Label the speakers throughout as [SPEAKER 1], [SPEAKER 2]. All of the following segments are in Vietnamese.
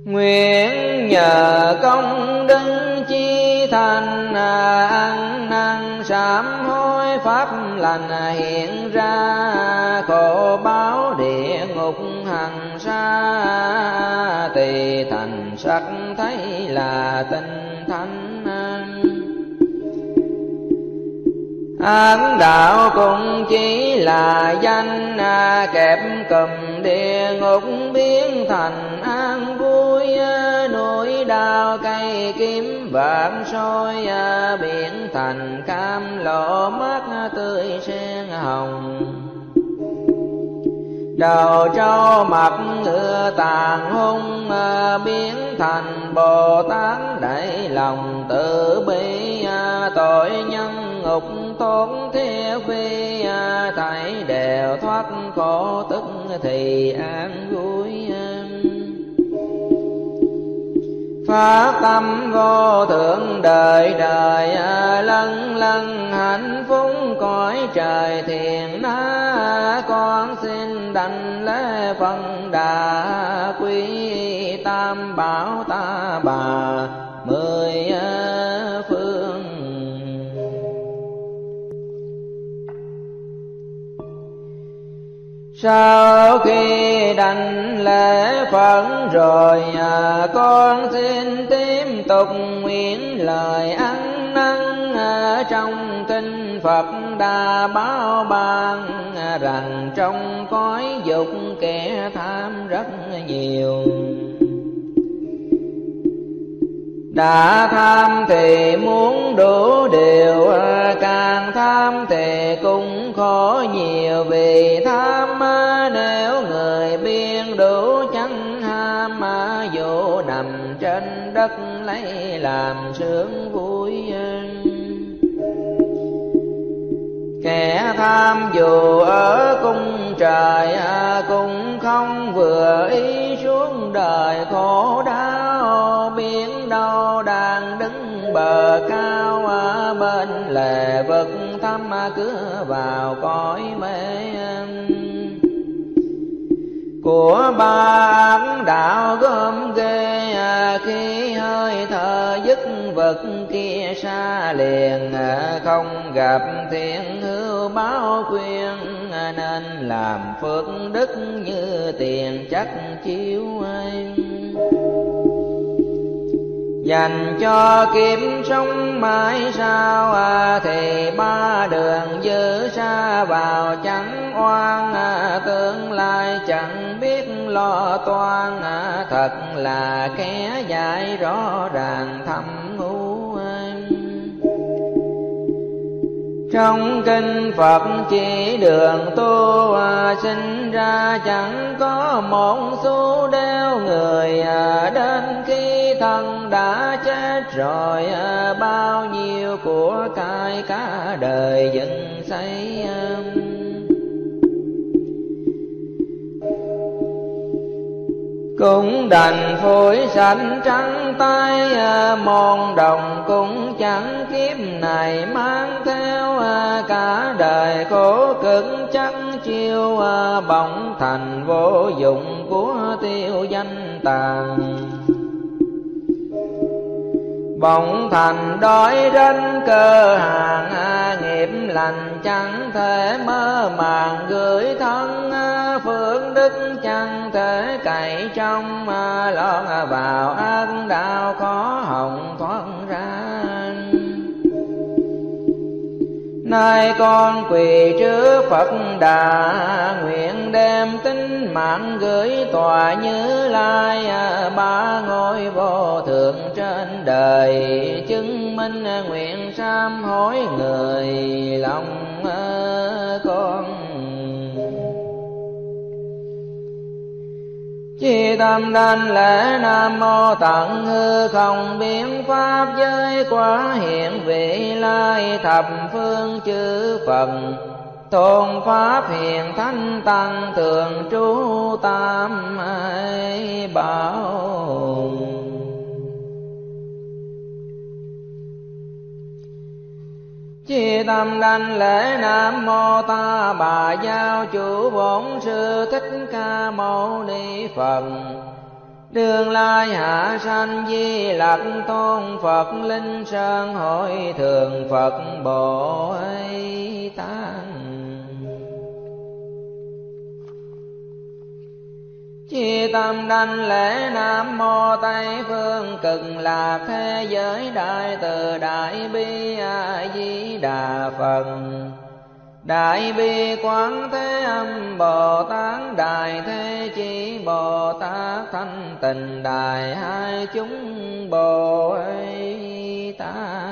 [SPEAKER 1] Nguyện nhờ công đức chi thành, ăn năn sám hối pháp lành hiện ra, khổ báo địa ngục hằng xa, tùy thành sắc thấy là tinh thánh. Ác đạo cũng chỉ là danh, kẹp cùm địa ngục biến thành an vui, núi đao cây kiếm vạn soi, biển thành cam lộ mát tươi sen hồng. Đầu trâu mặt ngựa tàn hung, biến thành Bồ Tát đầy lòng từ bi, tội nhân ngục tốn thiết phi, thảy đều thoát khổ tức thì an vui. Phát tâm vô thượng đời đời, lân lân hạnh phúc cõi trời thiền na, con xin đảnh lễ phân đà quy tam bảo ta bà mười phương. Sau khi đảnh lễ Phật rồi, con xin tiếp tục nguyện lời ăn năn. Trong kinh Phật đã báo ban rằng trong cõi dục kẻ tham rất nhiều. Đã tham thì muốn đủ điều, càng tham thì cũng khổ nhiều. Vì tham nếu người biên đủ chẳng ham, dù nằm trên đất lấy làm sướng vui. Kẻ tham dù ở cung trời, cũng không vừa ý xuống đời khổ đau. Biển đâu đang đứng bờ cao, bên lề vực thăm cửa vào cõi mê. Của ba ác đạo gom ghê, khi hơi thở dứt vật kia xa liền. Không gặp thiện hữu báo khuyên, nên làm phước đức như tiền chắc chiếu. Dành cho kiếp sống mãi sau, thì ba đường dư xa vào chẳng oan. Tương lai chẳng biết lo toan, thật là kẻ dạy rõ ràng thâm u. Trong kinh Phật chỉ đường tu, sinh ra chẳng có một xu đeo người. Đến khi thân đã chết rồi, bao nhiêu của cải cả đời dựng xây. Cũng đành phủi sạch trắng tay, môn đồng cũng chẳng kiếp này mang theo. Cả đời khổ cực chắc chiêu, bỗng thành vô dụng của tiêu danh tàn. Bỗng thành đói rách cơ hàng, nghiệp lành chẳng thể mơ màng gửi thân. Phước đức chẳng thể cậy trong, lọt vào ác đạo khó hồng thoát ra. Nay con quỳ trước Phật Đà, nguyện đem tính mạng gửi tòa Như Lai. Ba ngôi vô thượng trên đời, chứng minh nguyện sám hối người lòng con. Chi tâm đảnh lễ Nam Mô Tận Hư Không Biến Pháp Giới Quả Hiện Vị Lai Thập Phương Chư Phật. Tôn Pháp Hiền Thánh Tăng Thường Trú Tam Bảo. Chi tâm đảnh lễ Nam Mô Ta Bà Giáo Chủ Bổn Sư Thích Ca Mâu Ni Phật. Tương lai hạ sanh Di Lặc tôn Phật Linh Sơn hội thường Phật Bồ Tát. Chi tâm đảnh lễ Nam Mô Tây Phương Cực Lạc Thế Giới Đại Từ Đại Bi A Di Đà Phật. Đại Bi Quán Thế Âm Bồ Tát, Đại Thế Chí Bồ Tát, Thanh Tịnh Đại Hai Chúng Bồ Tát.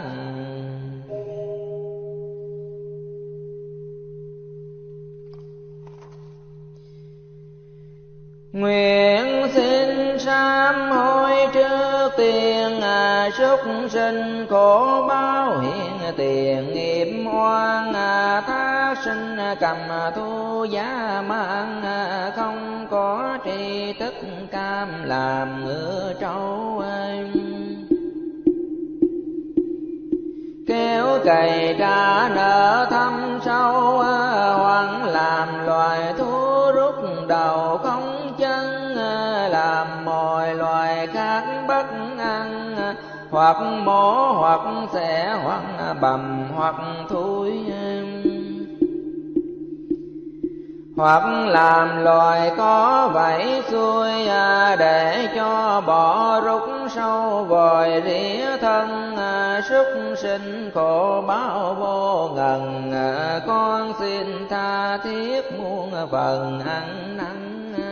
[SPEAKER 1] Nguyện xin sám hối trước tiên súc sinh khổ báo hiện tiền nghiệp oan thác sinh cầm thu giá mang không có tri thức cam làm ngựa trâu kéo cày trả nợ thâm sâu hoặc làm loài thú rút đầu không chân làm mọi loài khác bất ăn hoặc mổ hoặc xẻ hoặc bầm hoặc thúi hoặc làm loài có vảy xuôi để cho bỏ rút sâu vòi rỉa thân súc sinh khổ báo vô ngần con xin tha thiết muôn phần ăn năn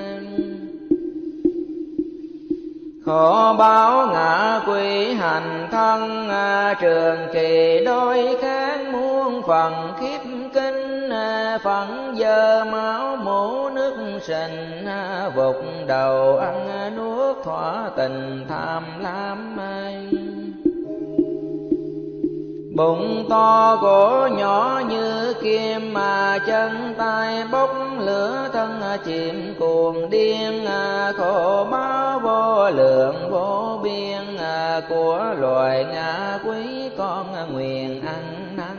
[SPEAKER 1] khổ báo ngã quỷ hành thân trường kỳ đôi kháng muôn phần khiếp kinh phận dơ máu mũ nước sình vụt đầu ăn nuốt thỏa tình tham lam bụng to cổ nhỏ như kim mà chân tay bốc lửa thân chìm cuồng điên khổ báo vô lượng vô biên của loài ngã quý con nguyện ăn năn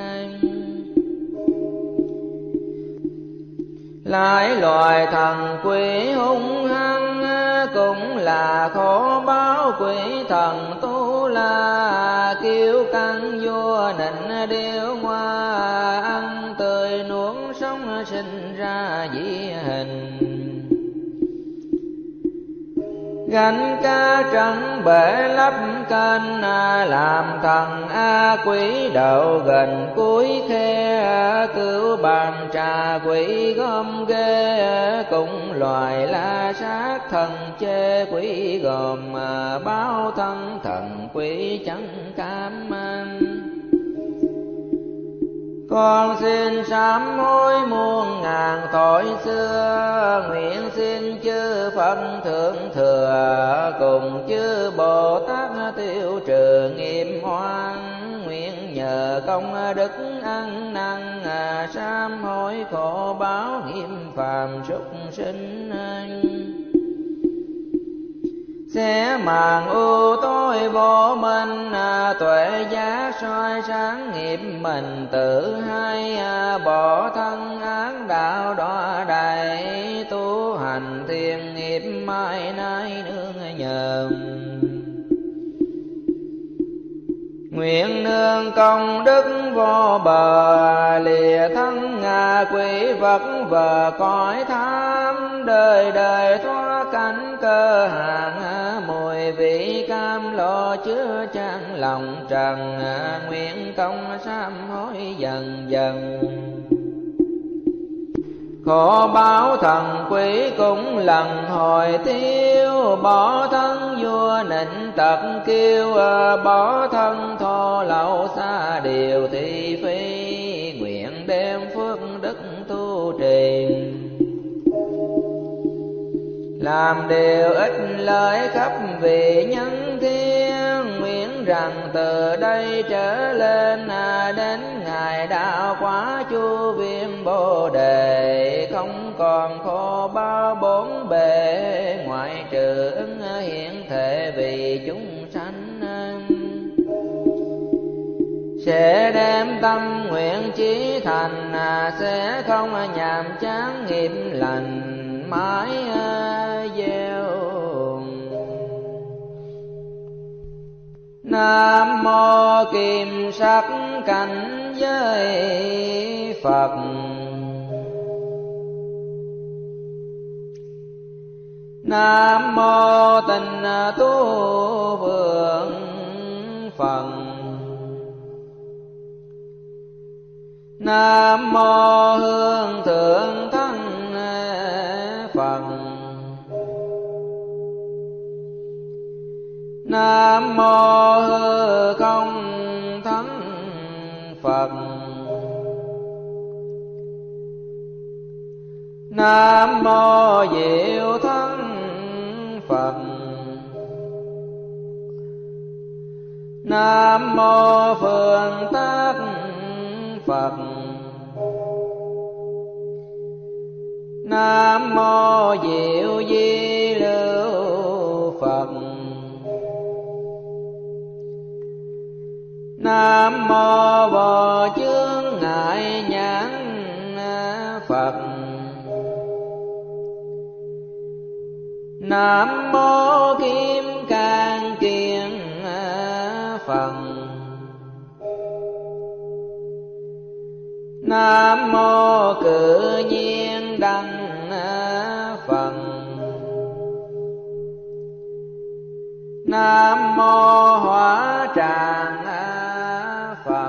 [SPEAKER 1] lại loài thần quỷ hung hăng cũng là khổ báo quỷ thần tu la kiêu căng vua nịnh điêu hoa ăn tươi nuốt sống sinh ra dĩ hình gánh cá trắng bể lấp kênh làm thần quỷ đậu gần cuối khe cứu bàn trà quỷ gom ghê cùng loài la sát thần chê quỷ gồm báo thân thần quỷ chẳng cam con xin sám hối muôn ngàn tội xưa nguyện xin chư Phật thượng thừa cùng chư Bồ Tát tiêu trừ nghiệp oan nguyện nhờ công đức ăn năn sám hối khổ báo nghiêm phàm súc sinh sẽ màn ưu tối vô minh tuệ giác soi sáng nghiệp mình tự hay bỏ thân ác đạo đọa đầy tu hành thiền nghiệp mai nay nương nhờ nguyện nương công đức vô bờ lìa thân quỷ vật vờ cõi tham đời đời thoát cảnh cơ hàng mùi vị cam lo chứa chan lòng trần nguyện công sám hối dần dần khổ báo thần quỷ cũng lần hồi tiêu bỏ thân vua nịnh tật kiêu bỏ thân thô lậu xa điều thị phi nguyện đem phước đức tu trì làm điều ích lợi khắp vị nhân thiên nguyện rằng từ đây trở lên đến ngày đạo quả chu viên bồ đề không còn khổ bao bốn bề ngoại trừ ứng hiện thể vì chúng sanh sẽ đem tâm nguyện chí thành sẽ không nhàm chán nghiệp lành mãi gieo Nam mô kim sắc cảnh giới Phật. Nam mô Tịnh Tu Vượng Phật. Nam mô Hương Thượng Thân Phật. Nam mô Hư Không Thắng Phật. Nam mô Diệu Thắng Phật. Nam mô Phương Tác Phật. Nam mô Diệu Di Lưu Phật. Nam mô Vô Chướng Ngại Nhãn Phật. Nam mô Kim Cang Kiền Phật. Nam mô Cự Nhiên Đăng Phật. Nam mô Hỏa Tràng Phật.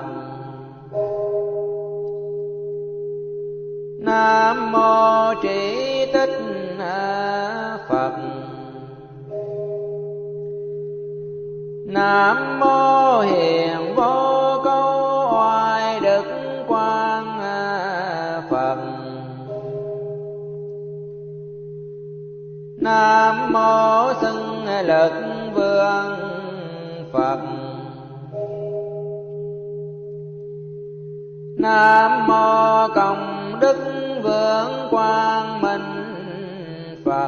[SPEAKER 1] Nam mô Trí Tích Phật. Nam mô Hiền Vô Câu Oai Đức Quang Phật. Nam mô Xưng Lực Vương Phật. Nam mô Công Đức Vương Quang Minh Phật.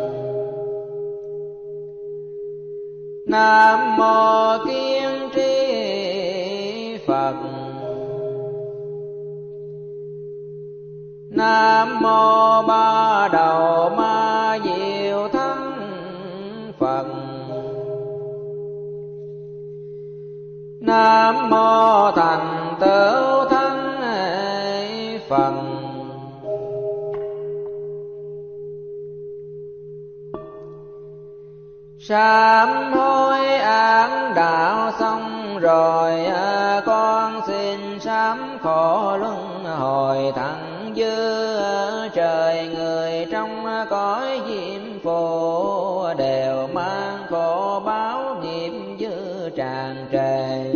[SPEAKER 1] Nam mô Kiên Tri Phật. Nam mô Ba Đầu Ma Diệu Thắng Phật. Nam mô Thành Tựu Thắng Phật. Sám hối ác đạo xong rồi, con xin sám khổ luân hồi thẳng dư. Trời người trong cõi diêm phù đều mang khổ báo nghiệp dư tràn trề.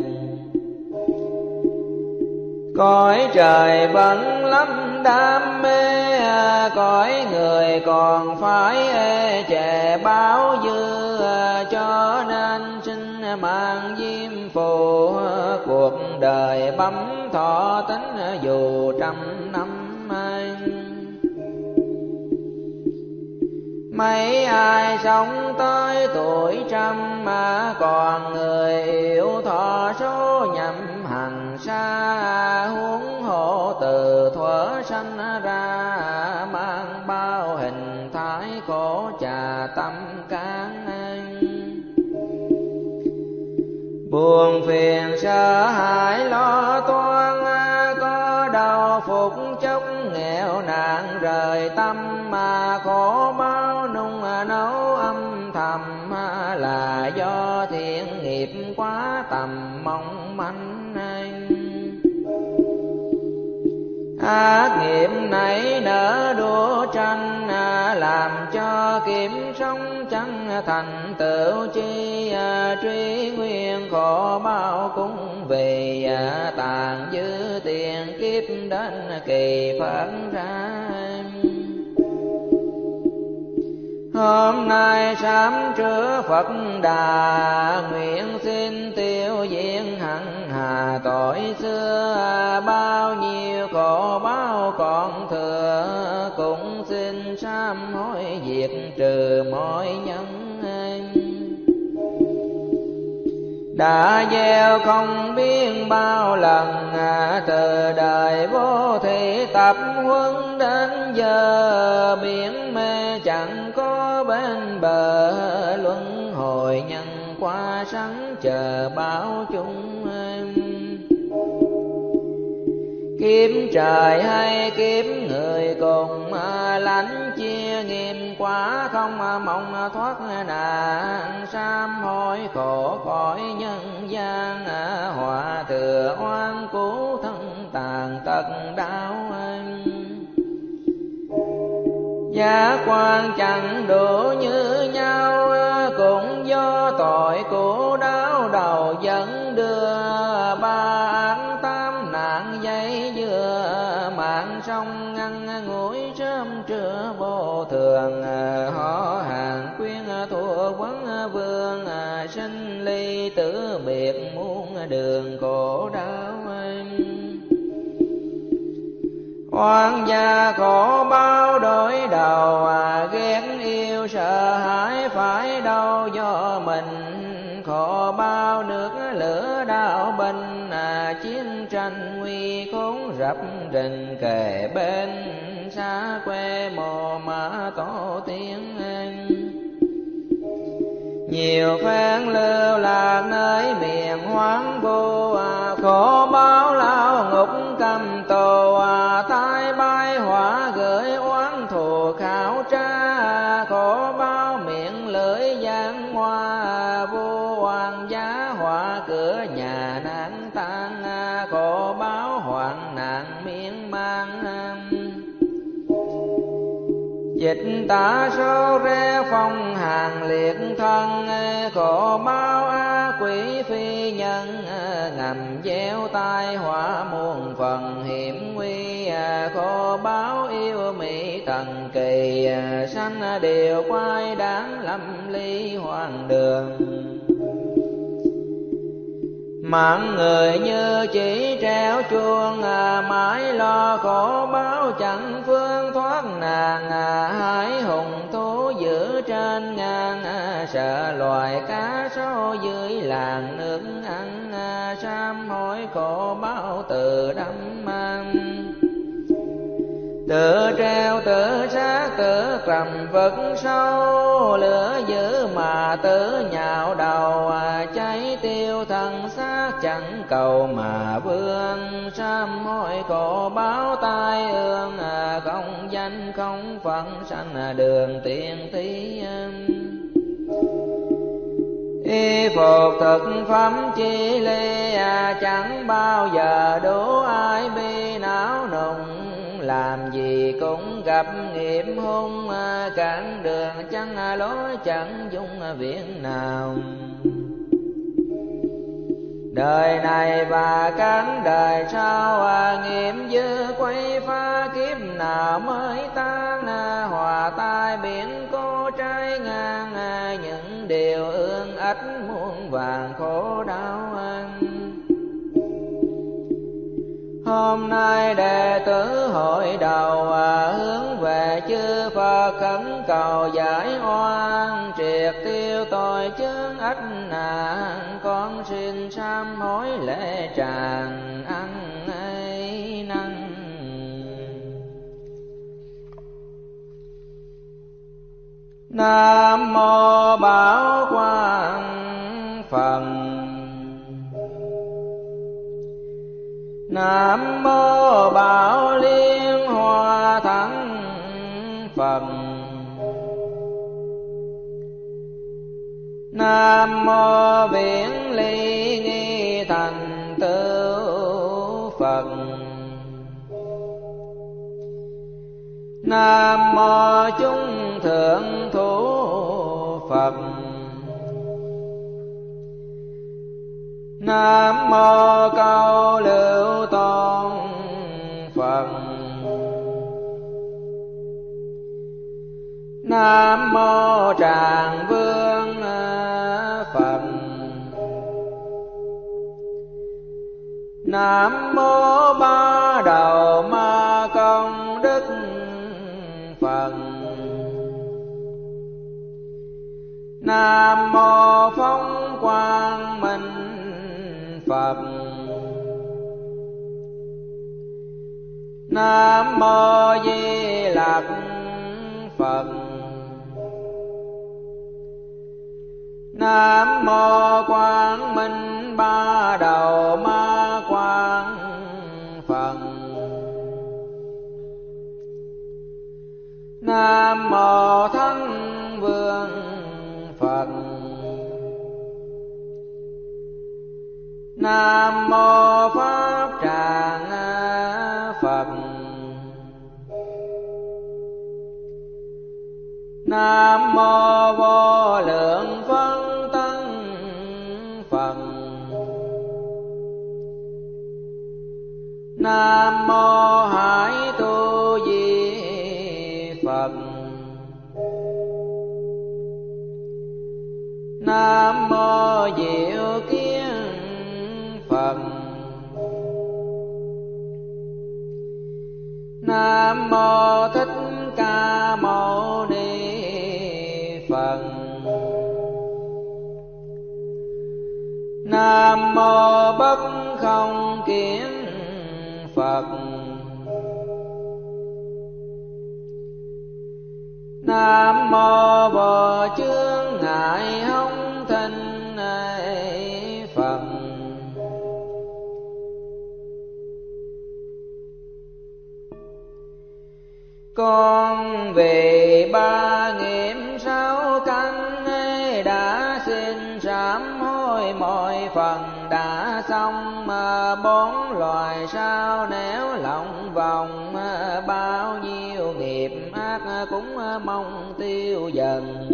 [SPEAKER 1] Cõi trời vẫn lắm đam mê, cõi người còn phải ê chề báo dư. Cho nên xin mang diêm phù, cuộc đời bấm thọ tính dù trăm năm. Mấy ai sống tới tuổi trăm mà còn người yêu thọ số nhậm hành xa. Huống hộ từ thuở sanh ra, mang bao hình thái khổ trà tâm can. Buồn phiền sợ hãi lo toan, có đau phục chốc nghèo nạn rời tâm. Mà khổ bao nung nấu âm thầm, là do thiện nghiệp quá tầm mong manh. Ác nghiệp nảy nở đua tranh, làm cho kiếm sống chẳng thành tựu chi. Truy nguyên khổ bao cũng vì tàn dư tiền kiếp đến kỳ phật ra. Hôm nay sám trước Phật Đà, nguyện xin tiêu diệt hằng hà tội xưa. Bao nhiêu khổ báo còn thừa, cũng xin sám hối diệt trừ mọi nhân. Đã gieo không biết bao lần, từ đời vô thị tập huấn đến giờ. Biển mê chẳng có bên bờ, luân hồi nhân qua sẵn chờ báo chúng. Kiếm trời hay kiếm người cùng lãnh chia nghiêm quá không mong thoát nạn. Sám hối khổ cõi nhân gian họa thừa oan cứu thân tàn tật đau. Giá quan chẳng đủ như nhau cũng do tội của đau đầu dẫn đưa. Ba án tám nạn dây dưa mạng sông ngăn ngủi sớm trưa vô thường. Họ hàng quyên thua vấn vương sinh ly tử biệt muôn đường khổ đau. Oan gia khổ bao đối đầu ghét yêu sợ hãi phải đâu do mình. Khổ bao nước lửa đau binh chiến tranh nguy khốn rập rình kề bên. Xa quê mồ mã tổ tiên nhiều phen lưu lạc nơi miền hoang vu. Khổ báo lao ngục cầm tù tai bay hỏa gửi oán thù khảo tra. Khổ báo miệng lưỡi giang hoa vô hoàng giá họa cửa nhà nạn tan. Khổ báo hoạn nạn miên man dịch tả số rẽ phong hàng liệt thân. Khổ báo quỷ phi nhân ngầm gieo tai họa muôn phần hiểm nguy. Khổ báo yêu mỹ thần kỳ sanh đều quay đáng lâm ly hoàng đường. Mạng người như chỉ treo chuông mãi lo khổ báo chẳng phương thoát nàng. Hải hùng thú giữ trên ngang sợ loài cá sấu dưới làng nước ăn. Sám hối khổ báo tự đắm mang tự treo tự sát tự trầm vực sâu. Lửa dữ mà tự nhạo đầu cháy tiêu thân xác chẳng cầu mà vương. Sám hối khổ báo tai ương không danh không phận sanh đường tiên tí. Y phục thực phẩm chi ly chẳng bao giờ đủ ai bi não nùng. Làm gì cũng gặp nghiệp hung cản đường chẳng lối chẳng dung viện nào. Đời này và cán đời sau nghiệp dư quay phá kiếp nào mới tan. Hòa tai biển cô trái ngang những điều ương ách muôn vàng khổ đau. Hôm nay đệ tử hội đầu hướng về chư Phật khẩn cầu giải oan. Triệt tiêu tội chướng ách nạn con xin sám hối lễ tràng ăn ấy năng. Nam mô Bảo Quang Phật. Nam mô Bảo Liên Hoa Thắng Phật. Nam mô Viễn Ly Nghi Thành Tựu Phật. Nam mô Chúng Thượng Thủ Phật. Nam mô Câu Lưu Tôn Phật. Nam mô Tràng Vương Phật. Nam mô Ba Đầu Ma Công Đức Phật. Nam mô Phong Quang Minh Phật. Nam mô Di Lặc Phật. Nam mô Quang Minh Ba Đầu Ma Quang Phật. Nam mô Thánh Vương Phật. Nam mô Pháp Tràng Phật. Nam mô Vô Lượng Phân Tân Phật. Nam mô Hải Tu Di Phật. Nam mô Diệu Kiến Phật. Nam mô Thích Ca Mâu Ni Phật. Nam mô Bất Không Kiến Phật. Nam mô Vô Chướng Ngại Hông Thinh Phật. Con vì ba nghiệm sáu căn đã xin sám hối mọi phần đã xong, bốn loài sao nếu lòng vòng bao nhiêu nghiệp ác cũng mong tiêu dần.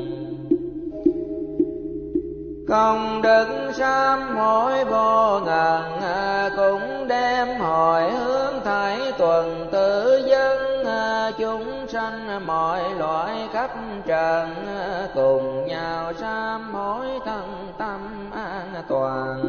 [SPEAKER 1] Công đức sám hối vô ngần cũng đem hồi hướng thảy tuần tự dân chúng sanh mọi loại khắp trần cùng nhau sám hối thân tâm an toàn.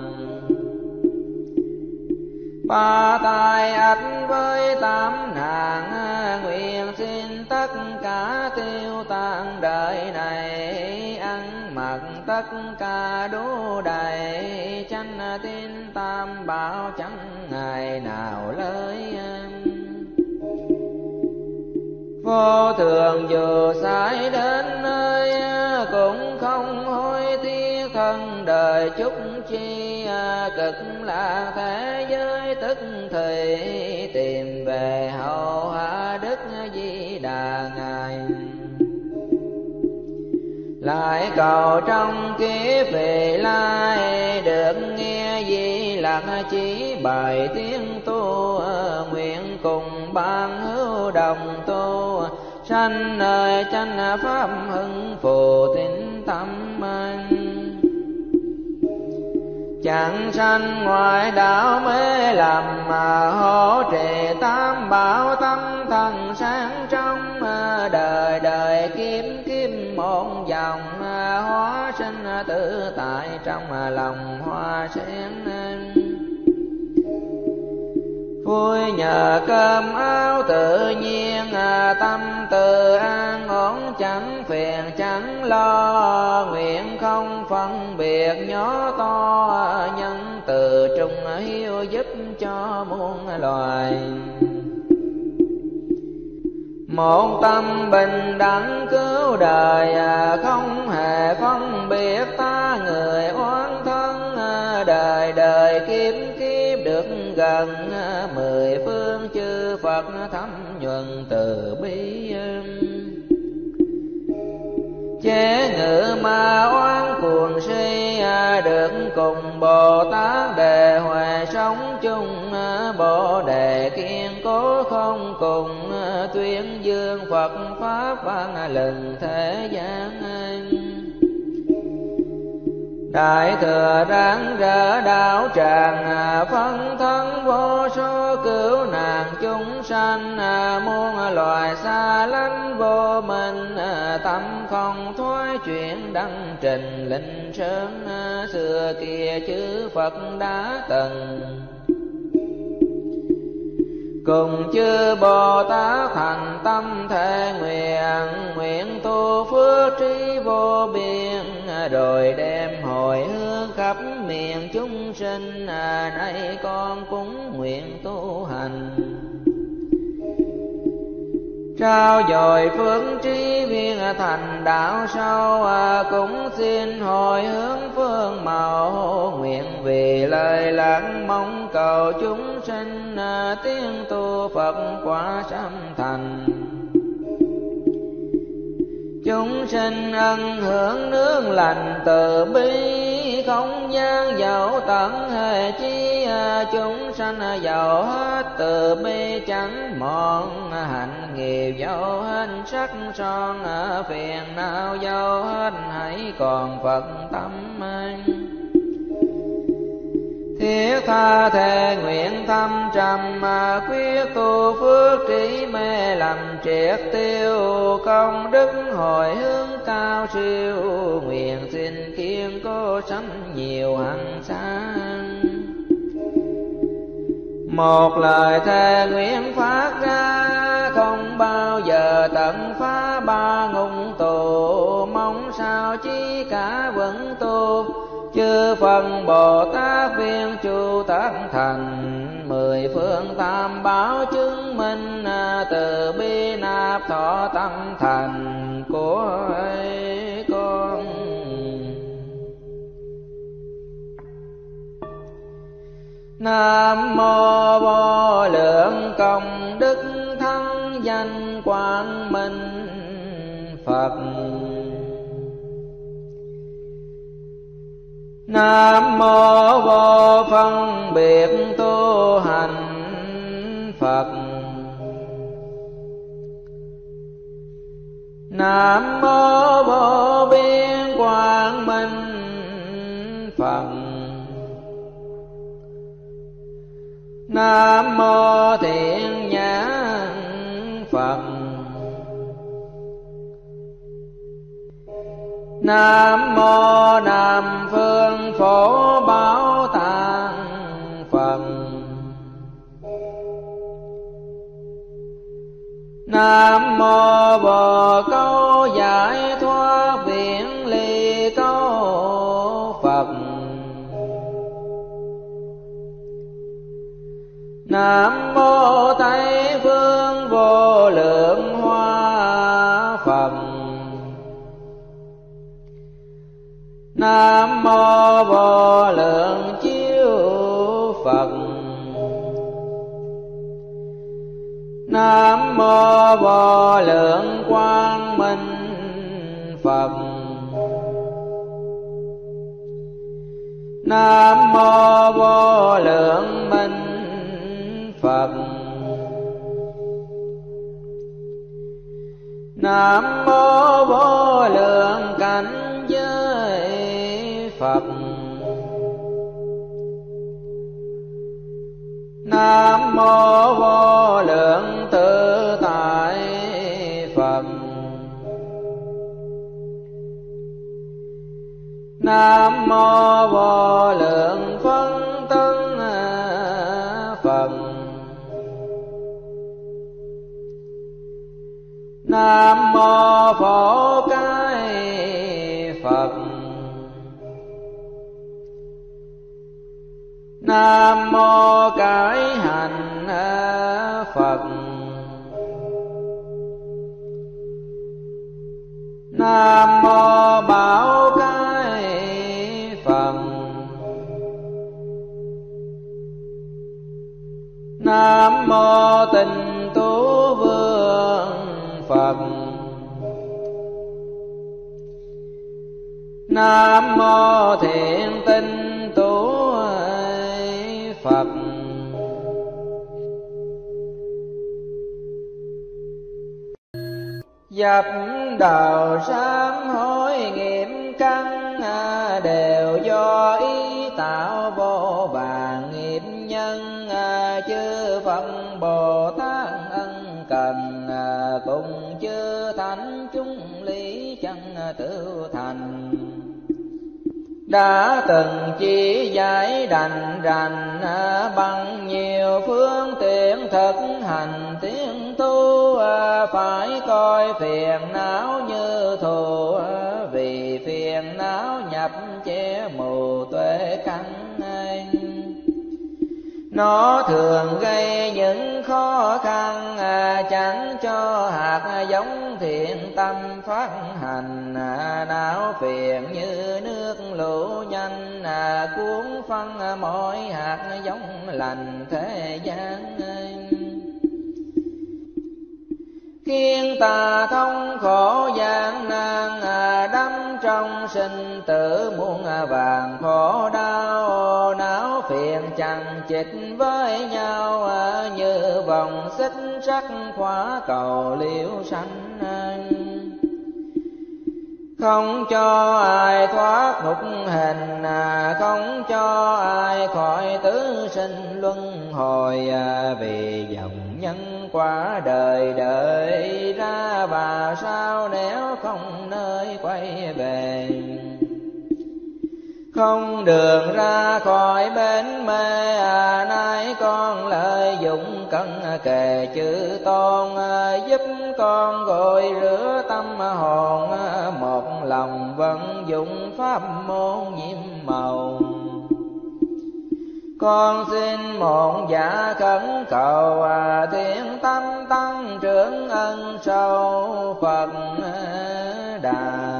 [SPEAKER 1] Ba tai ách với tám nạn nguyện xin tất cả tiêu tan đời này, ăn mặc tất cả đủ đầy, chánh tín tam bảo chẳng ngày nào lơi. Vô thường dù sai đến nơi cũng không hối tiếc thân đời chúc chi, cực lạc thế giới tức thì tìm về hậu hạ Đức Di Đà ngài. Lại cầu trong kiếp vị lai được nghe Di Lặc chỉ bài tiếng tu, nguyện cùng ban hữu đồng tu, sanh nơi chánh pháp hưng phù tín tâm anh. Chẳng sanh ngoại đạo mê lầm mà hỗ trì tam bảo tâm thần sáng trong, đời đời kiếm kiếm một dòng hóa sinh tự tại trong lòng hoa sen. Vui nhờ cơm áo tự nhiên tâm tự an ổn chẳng phiền chẳng lo, nguyện không phân biệt nhỏ to nhân từ trung hiếu giúp cho muôn loài. Một tâm bình đẳng cứu đời không hề phân biệt ta người oán thân, đời đời kiếp kiếp được gần mười phương chư Phật thấm nhuần từ bi. Chế ngự ma oán cuồng si được cùng Bồ Tát đề huệ sống chung, Bồ đề kiên cố không cùng tuyên dương Phật pháp vang lừng thế gian. Đại thừa ráng rỡ đạo tràng phân thân vô số cứu nạn chúng sanh, muôn loài xa lánh vô minh tâm không thoái chuyển đăng trình linh sơn. Xưa kia chư Phật đã từng cùng chư Bồ Tát thành tâm thệ nguyện, nguyện tu phước trí vô biên, rồi đem hồi hướng khắp miền chúng sinh. Nay con cũng nguyện tu hành, trao dồi phước trí viên thành đạo sâu, cũng xin hồi hướng phương mẫu. Nguyện vì lời lạc mong cầu chúng sinh, tiếng tu Phật quả sám thành. Chúng sinh ân hưởng nương lành từ bi, không gian dẫu tận hề chi. Chúng sanh giàu hết từ bi chẳng mòn, hạnh nghiệp dẫu hết sắc son. Phiền não dẫu hết hãy còn Phật tâm. Thiết tha thề nguyện thâm trầm, quyết tu phước trí mê lầm triệt tiêu. Công đức hồi hướng cao siêu, nguyện xin kiên cố sanh nhiều hằng sáng. Một lời thề nguyện phát ra, không bao giờ tận phá ba ngục tù. Mong sao chí cả vững tu, chư Phật Bồ Tát viên chu tác thành. Mười phương tam bảo chứng minh, từ bi nạp thọ tâm thành của con. Nam mô vô lượng công đức thắng danh quang minh Phật. Nam mô vô phân biệt tu hành Phật. Nam mô vô biên quang minh Phật. Nam mô thiện nhãn Phật. Nam mô Nam phương phổ bảo tàng Phật. Nam mô Bồ Câu giải thoát viễn ly câu Phật. Nam mô Tây phương vô lượng hoa Phật. Nam mô vô lượng chiếu Phật. Nam mô vô lượng quang minh Phật. Nam mô vô lượng minh Phật. Nam mô vô lượng cảnh giới Phật. Nam mô vô lượng tự tại Phật. Nam mô vô lượng phân tân Phật. Nam mô phổ cái Phật. Nam mô cải hành Phật. Nam mô bảo cái Phật. Nam mô tịnh tú vương Phật. Nam mô thiện tinh tú Phật. Dập đầu sám hối nghiệp căn, đều do ý tạo vô vàn nghiệp nhân. Chư Phật Bồ Tát ân cần, cùng chư thánh chúng lý chân tự thành. Đã từng chỉ giải đành rành, bằng nhiều phương tiện thực hành tiến tu. Phải coi phiền não như thù, vì phiền não nhập che mù tuệ căn. Nó thường gây những khó khăn, chẳng cho hạt giống thiện tâm phát hành. Não phiền như nước lũ nhanh, cuốn phân mỗi hạt giống lành thế gian. Khiến ta thống khổ gian nan, đắm trong sinh tử muôn vàn khổ đau. Não phiền chằng chịt với nhau, như vòng xích sắt khóa cầu liễu sanh. Không cho ai thoát ngục hình, không cho ai khỏi tứ sinh luân hồi. Vì dòng nhân quả đời đợi ra, và sao nếu không nơi quay về. Không đường ra khỏi bến mê, nay con lợi dụng cân kề chữ tôn. Giúp con gội rửa tâm hồn, một lòng vận dụng pháp môn nhiệm màu. Con xin một dạ khẩn cầu, thiện tâm tăng trưởng ân sâu Phật Đà.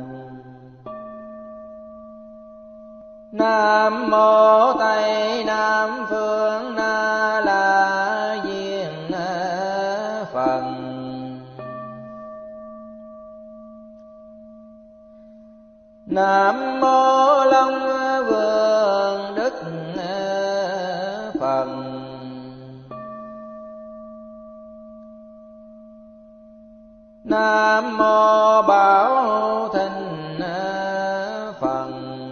[SPEAKER 1] Nam mô Tây Nam Phương Na La Diên Phật. Nam mô Long Vương Đức Phật. Nam mô Bảo Thịnh Phật.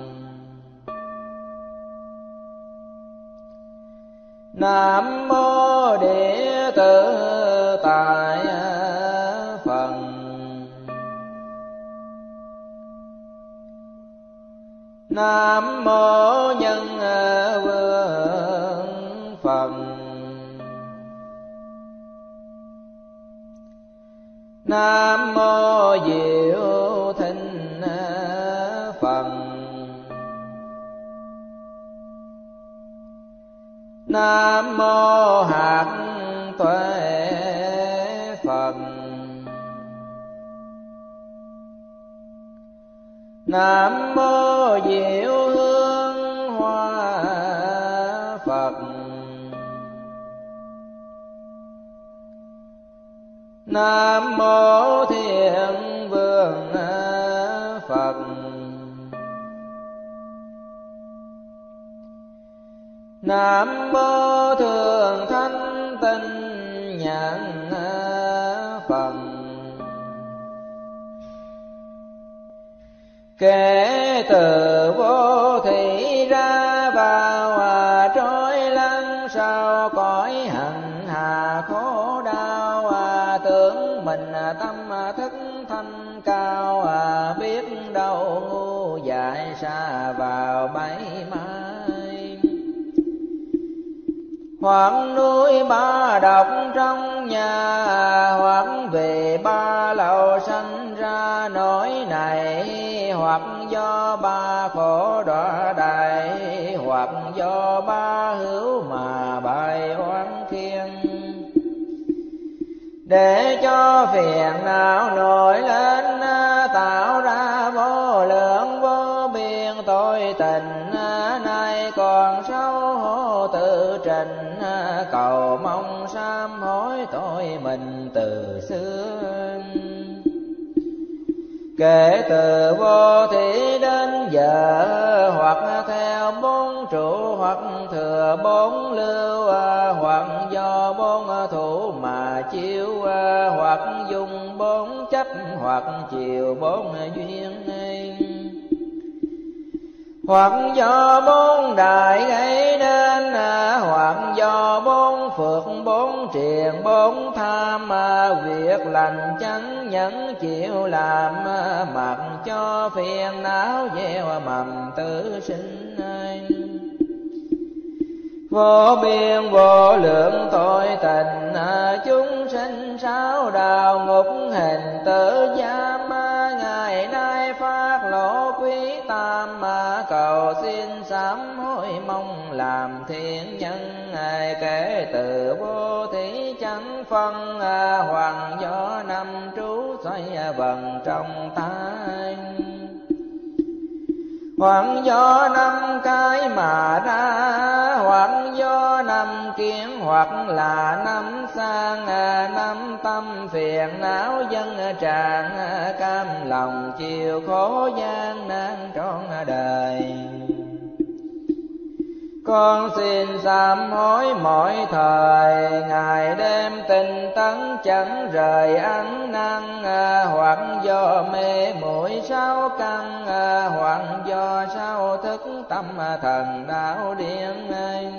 [SPEAKER 1] Nam mô Địa Tự Tại Phật. Nam mô Nhân Vương Phật. Nam mô Diệu Thịnh Phật. Nam mô Hạt Tuệ Phật. Nam mô Diệu Hương Hoa Phật. Nam mô Thiện Vương Phật. Nam mô Thường Thanh Tinh Nhãn Phật. Kể từ vô thị ra vào, trôi lăn sau cõi hành hạ khổ đau. Tưởng mình tâm thức thanh cao, biết đâu ngu dại xa vào bẫy mai. Hoặc núi ba độc trong nhà, hoặc về ba lầu sanh ra nỗi này. Hoặc do ba khổ đọa đại, hoặc do ba hữu mà bài oán khiên. Để cho phiền não nổi lên, tạo ra vô lượng vô biên tội tình. Nay còn xấu hổ tự trình, cầu mong sám hối tội mình từ xưa. Kể từ vô thủy đến giờ, hoặc theo bốn trụ, hoặc thừa bốn lưu, hoặc do bốn thủ mà chiếu, hoặc dùng bốn chấp, hoặc chiều bốn duyên. Hoặc do bốn đại gây nên, hoặc do bốn phước bốn triền bốn tham. Việc lành chẳng nhẫn chịu làm, mặc cho phiền não gieo mầm tử sinh. Vô biên vô lượng tội tình, chúng sinh sáu đào ngục hình tử giam. Ngày nay phát lỗ quý tam, cầu xin sám hối mong làm thiện nhân. Kể từ vô thí chẳng phân, hoàng do năm trú xoay vần trong tay. Hoặc do năm cái mà ra, hoặc do năm kiến, hoặc là năm sang, năm tâm phiền não dân tràn, cam lòng chịu khổ gian nan trọn đời. Con xin sám hối mọi thời, ngày đêm tinh tấn chẳng rời ăn năn, hoặc do mê muội sáu căn, hoặc do sao thức tâm thần đạo điên.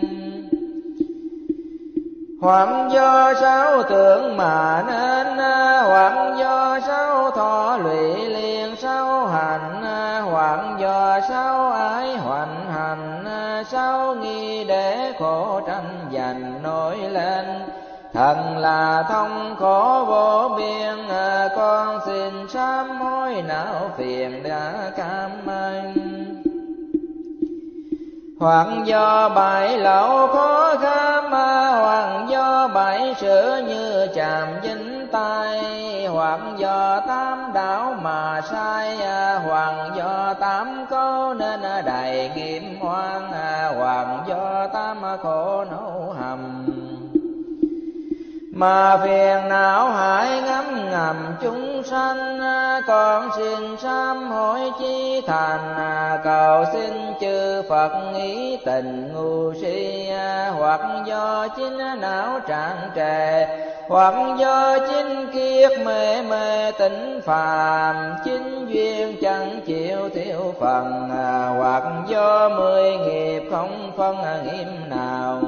[SPEAKER 1] Hoặc do sáu tưởng mà nên, hoặc do sáu thọ lụy liền sáu hành, hoặc do sáu ái hoành hành, sáu nghi để khổ tranh giành nổi lên. Thần là thông khổ vô biên, con xin sám hối não phiền đã cam anh. Hoặc do bảy lậu khó kham, hoặc do bảy sự như chạm dính tay, hoặc do tám đảo mà sai, hoặc do tám câu nên đầy nghiệp oan, hoặc do tám khổ nấu hầm. Mà phiền não hại ngấm ngầm chúng sanh, con xin sám hối chí thành. Cầu xin chư Phật ý tình ngu si, hoặc do chính não trạng trề, hoặc do chính kiết mê mê tỉnh phàm, chính duyên chẳng chịu thiếu phần, hoặc do 10 nghiệp không phân nghiêm nào.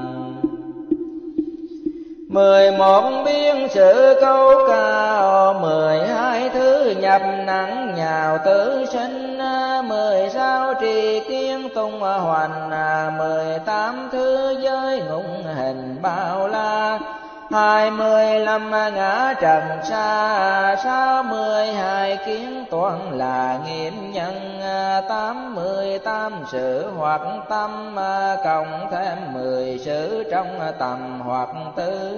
[SPEAKER 1] 11 biên sự câu cao, 12 thứ nhập nặng nhào tử sinh, 16 trì kiến tung hoành, 18 thứ giới ngũ hình bao la, 25 ngã trần xa, 62 kiến toán là nghiệm nhân, 88 sự hoặc tâm, cộng thêm 10 sự trong tầm hoặc tư.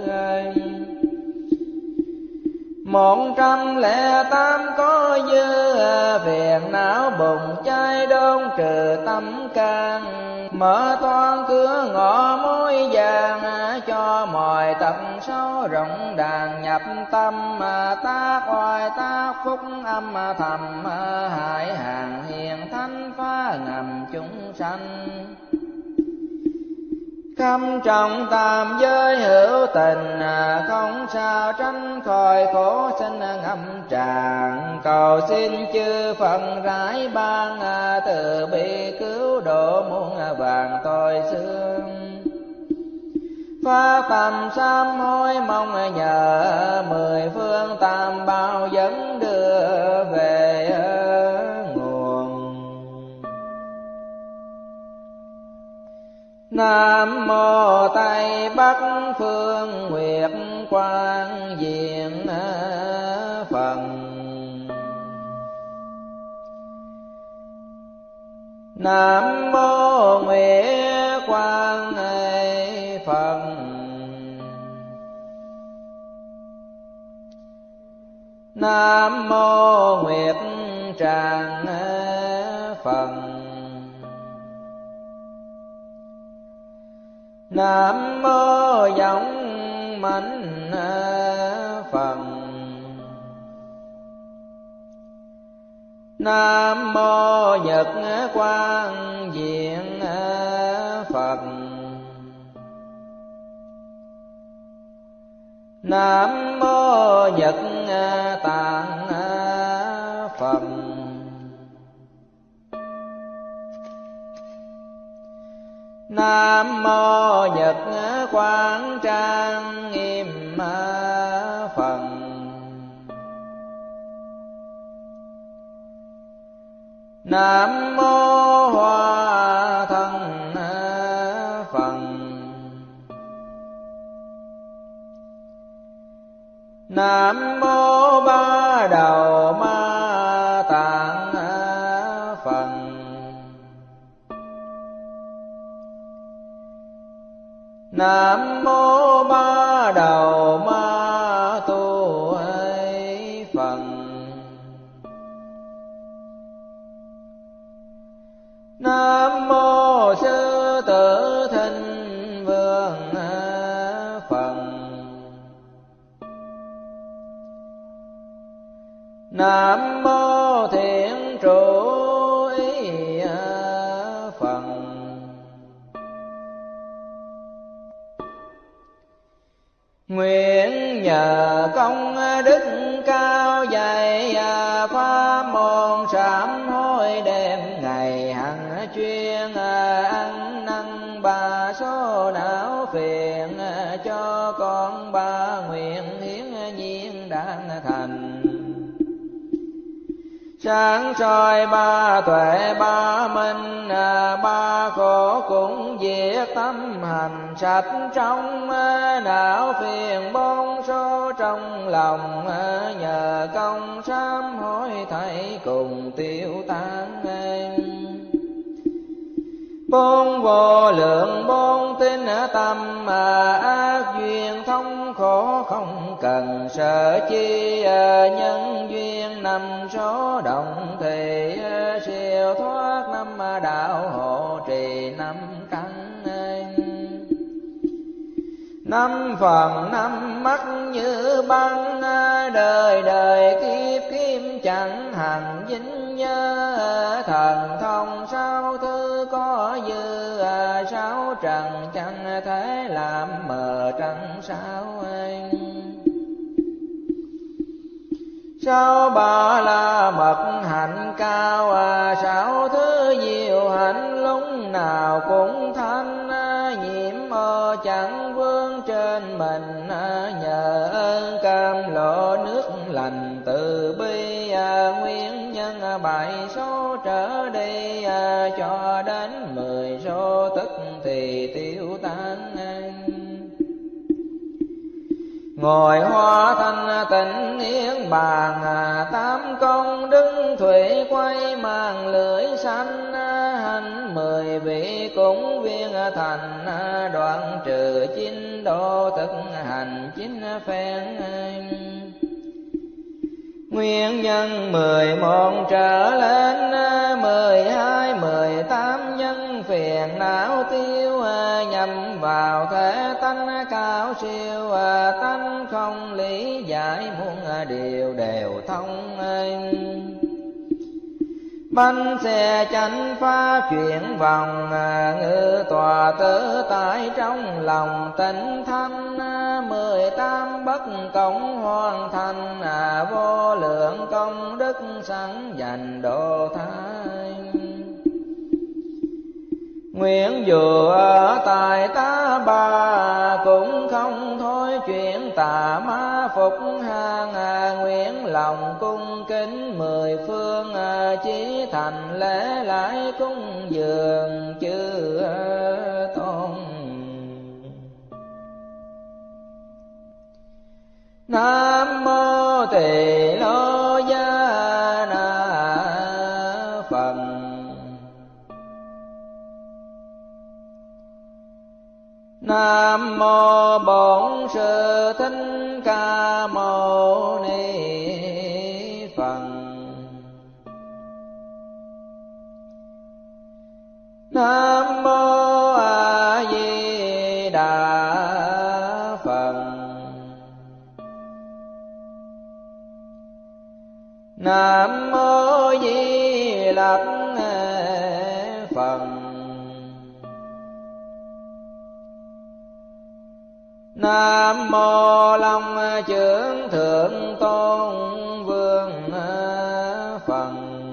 [SPEAKER 1] 108 có dư, phiền não bùng cháy đôn trừ tâm can, mở toan cửa ngõ mối vàng, cho mọi tật xấu rộng đàn nhập tâm, tác oai tác phúc âm thầm, hại hàng hiền thánh phá ngầm chúng sanh. Khâm trọng tam giới hữu tình, không sao tránh khỏi khổ sinh ngâm tràn. Cầu xin chư Phật rải ban, từ bi cứu độ muôn vàng tội xương. Phát tâm sám hối mong nhờ, 10 phương tam bảo dẫn đưa về nguồn. Nam mô Tây Bắc Phương Nguyệt Quang Diện Phật. Nam mô Nguyệt Quang Phật. Nam mô Nguyệt Tràng Phật. Nam mô Giọng Mạnh Phật. Nam mô Nhật Quang Diện Phật. Nam mô Nhật Tạng Phật. Nam mô Nhật Quang Trang Nghiêm Phật. Nam mô Hoa Thân Phật. Nam mô Ba Đầu Ma Tạng Nam mô Ba Đầu Ma Tu Phật. Nam mô Sư Tử Thinh Vương Phật. Nam mô Thiện Trụ Phật. Nguyện nhờ công đức cao dày, pháp môn sám hối đêm ngày hằng chuyên, ăn năn ba số não phiền, cho con ba nguyện hiến nhiên đáng thành. Sáng soi ba tuệ ba minh, ba khổ cũng diệt tâm hành sạch trong, não phiền bốn số trong lòng, nhờ công sám hối thảy cùng tiêu tan. Bốn vô lượng bốn tín tâm, ác duyên thống khổ không cần sợ chi, nhân duyên năm số động thì siêu thoát năm đạo hộ trì năm căn. Năm phần năm mắt như băng, đời đời kiếp kiếp chẳng hằng dính nhớ, thần thông sáu thứ có dư, sáu trần chẳng thể làm mờ trăng sao. Sáu ba la mật hạnh cao, sáu thứ diệu hạnh lúc nào cũng thanh, nhiễm ô chẳng vương trên mình, nhờ ơn cam lộ nước lành từ bi, nguyên nhân bảy số trở đi, cho đến 10 số tức thì tiêu tan. Ngồi hoa thanh tịnh niết bàn, tám công đứng thủy quay mang lưỡi xanh, hành 10 vị cũng viên thành, đoạn trừ chín độ thực hành chín phen. Nguyên nhân 11 trở lên, 12, 18 nhân phiền não tiêu, nhằm vào thể tánh cao siêu, tánh không lý giải muôn điều đều thông. Bánh xe chánh pháp chuyển vòng, ngự tòa tự tại trong lòng tịnh thanh, 18 bất công hoàn thành, vô lượng công đức sẵn dành độ thái. Nguyện dù ở tại tá bà, cũng không thôi chuyện tà ma phục hàng, nguyện lòng cung kính 10 phương, chí thành lễ lại cung dường chư tôn. Nam mô Tỳ Lô Gia Na Phật. Nam mô Bổn Sư Thích Ca Mâu Ni Phật. Nam mô A Di Đà Phật. Nam mô Di Lặc Phật. Nam mô Long Chưởng Thượng Tôn Vương Phật.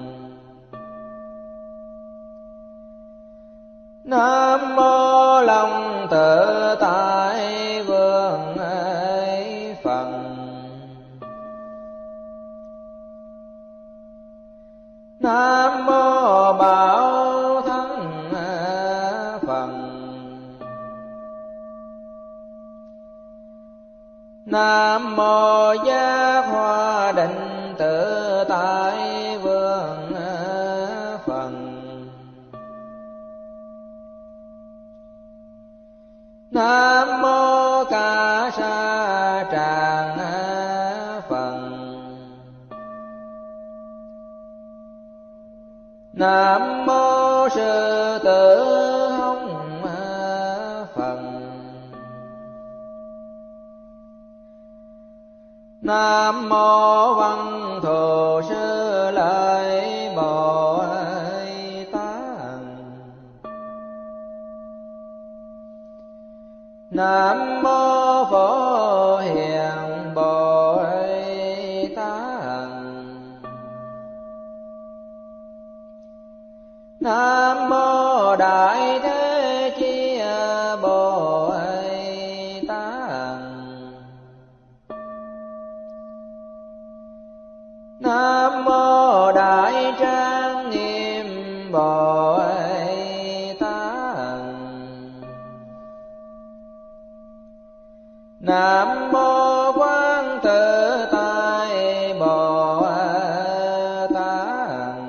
[SPEAKER 1] Nam mô Long Tự Tại Vương Phật. Nam mô Bảo Thân Phật. Nam mô Giác Hoa Định Tự Tại Vương Phật. Nam Nam mô Sư Tử Hồng Phật. Nam mô Văn Thù Sư Lợi Bồ Tát. Nam mô Phổ Hiền Bồ Tát. Nam mô Đại Thế Chí Bồ Tát. Nam mô Đại Trang Nghiêm Bồ Tát. Nam mô Quán Tự Tại Bồ Tát.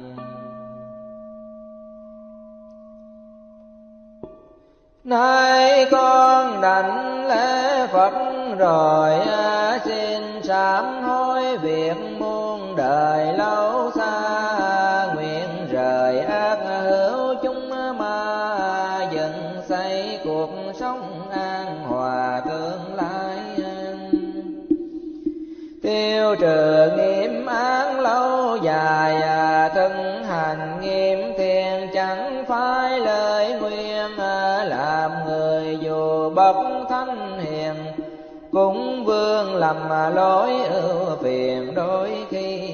[SPEAKER 1] Nay con đảnh lễ Phật rồi xin sám hối việc muôn đời lâu xa, nguyện rời ác hữu chúng ma, dựng xây cuộc sống an hòa tương lai. Tiêu trừ nghiệp án lâu dài, thân hành nghiêm thiện chẳng phải lời nguyên, làm người dù bậc thánh hiền cũng vương lầm lỗi ưu phiền đôi khi.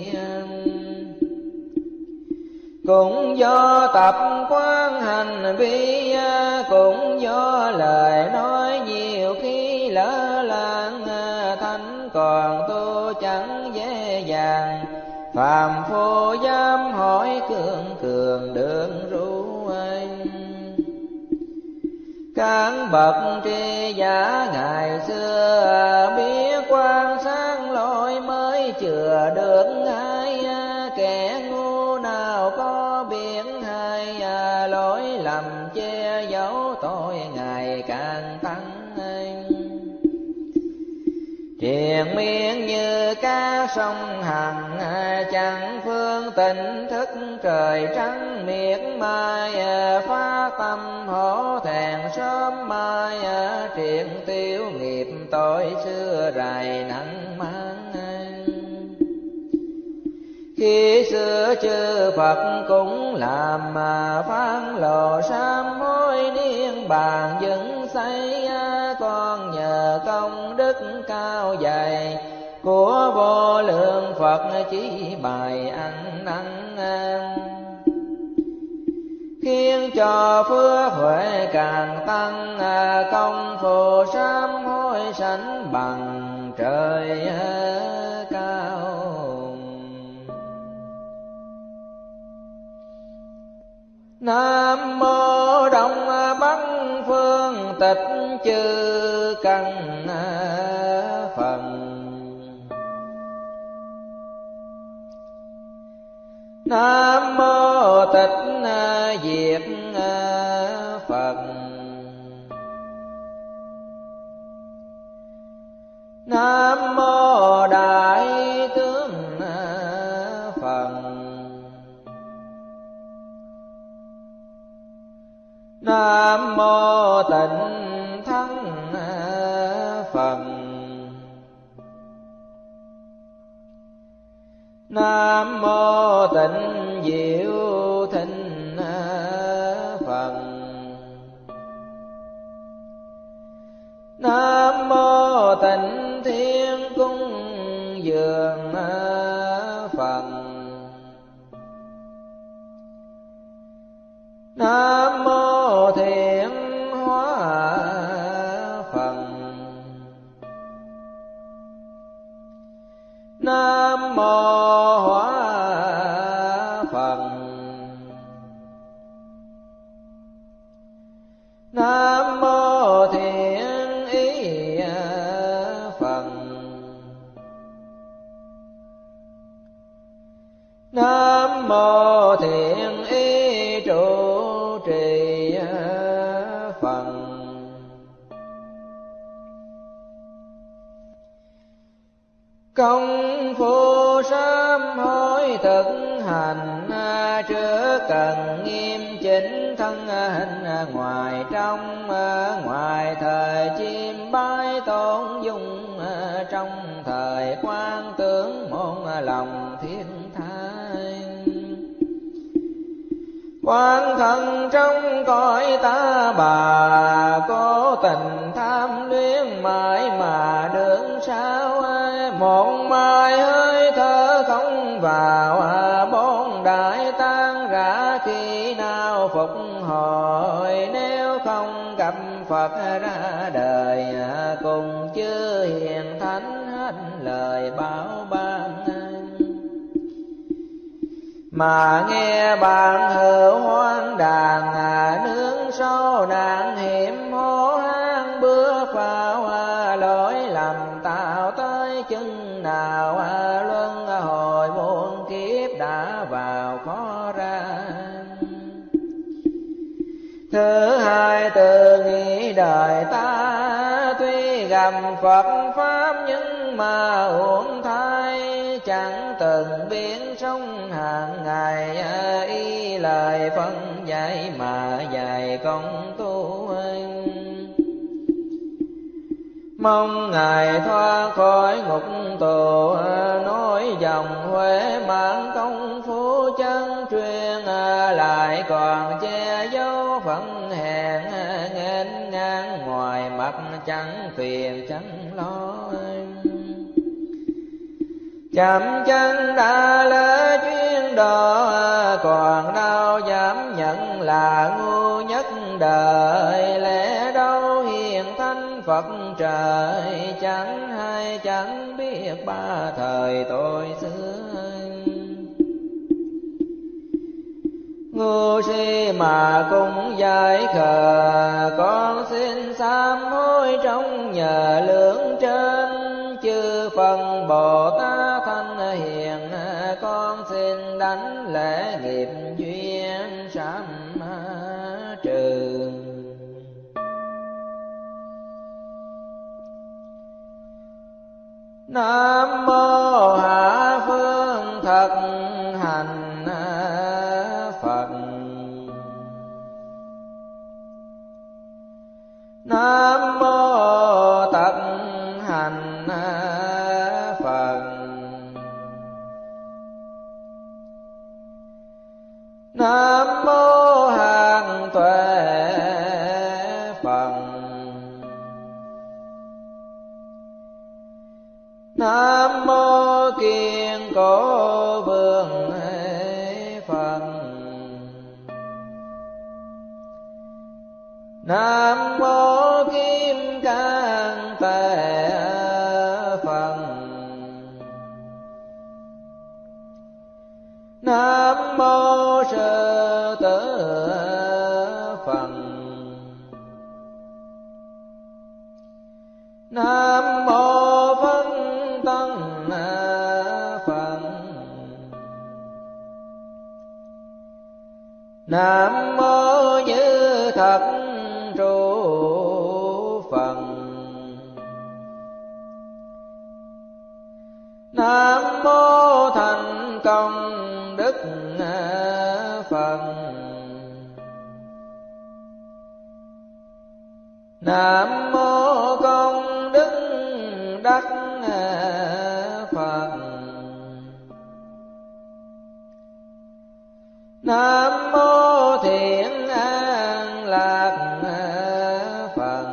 [SPEAKER 1] Cũng do tập quán hành vi, cũng do lời nói nhiều khi lỡ làng, thánh còn tu chẳng dễ dàng, phàm phu dám hỏi cường cường đường ru anh. Các bậc tri giả ngày xưa biết quan sáng lỗi mới chừa được ai, kẻ ngu nào có biết hay, lỗi lầm che giấu tội ngày càng tăng. Triền miên như cá sông Hằng, chẳng phương tỉnh thức trời trắng miệt mai, phá tâm hổ thẹn sớm mai, triền tiêu nghiệp tội xưa rày nặng mang. Khi xưa chư Phật cũng làm phán lộ sám hối niên bàn dựng xây, con nhờ công đức cao dày của vô lượng Phật chỉ bài ăn năn, khiến cho phước huệ càng tăng, công phu sám hối sánh bằng trời cao. Nam mô Đông Bắc Phương Tịch Chư Căn Phật. Nam mô Tịch Diệt Phật. Nam mô Đại Tướng Phật. Nam mô Tịnh Thắng Phật. Nam mô Tịnh Diệu Thịnh Phật. Nam mô Tịnh Thiên Cung Dường Phật. Nam mô Thiện Hóa Phật. Nam mô Hóa Phật. Nam mô Thiện Ý Phật. Nam mô Thiện Ý Trụ Trì Phật. Công phu sám hối thực hành, trước cần nghiêm chỉnh thân hình ngoài trong, ngoài thời chim bái tôn dung, trong thời quan tướng môn lòng thiên thái. Quan thân trong cõi ta bà, cố tình tham luyến mãi mà được sao ai. Một mai hơi thở không vào, bốn đại tan rã khi nào phục hồi. Nếu không gặp Phật ra đời, cùng chư hiền thánh hết lời bảo ban. Mà nghe bạn hữu hoang đàn, nương sâu nạn hiểm hố hang bước vào. Lỗi lầm tạo tới chừng nào, luân hồi muôn kiếp đã vào khó ra. Thứ hai từ nghĩ đời ta, tuy gặp Phật Pháp nhưng mà uổng thay. Chẳng từng biến sống hàng ngày, y lời phân dạy mà dạy công tu. Mong Ngài thoát khỏi ngục tù, nói dòng Huệ mãn công phu chân truyền. Lại còn che giấu phận hèn, nghênh ngang ngoài mặt chẳng phiền chẳng lo. Chậm chân đã lỡ chuyên đồ, còn đâu dám nhận là ngu nhất đời. Lẽ đâu hiền thánh Phật trời, chẳng hay chẳng biết ba thời tôi xưa. Ngu si mà cũng giải khờ, con xin sám hối trong nhờ lưỡng trên. Chư Phần Bồ Tát thanh hiền, con xin đánh lễ nghiệp duyên sám trừ. Nam mô Hạ Phương Thật Hành Phật. Nam mô Thật Hành Phật. Nam mô Hàng Tuệ Phật. Nam mô Kiên Cố Vương Phật. Nam mô Kim Cang Tề Phật. Nam mô Sư Tử Phật. Nam mô Phân Tân Phật. Nam mô Như Thật Trụ Phật. Nam mô Thành Công Đức Phật. Nam mô Công Đức Đắc Phật. Nam mô Thiện An Lạc Phật.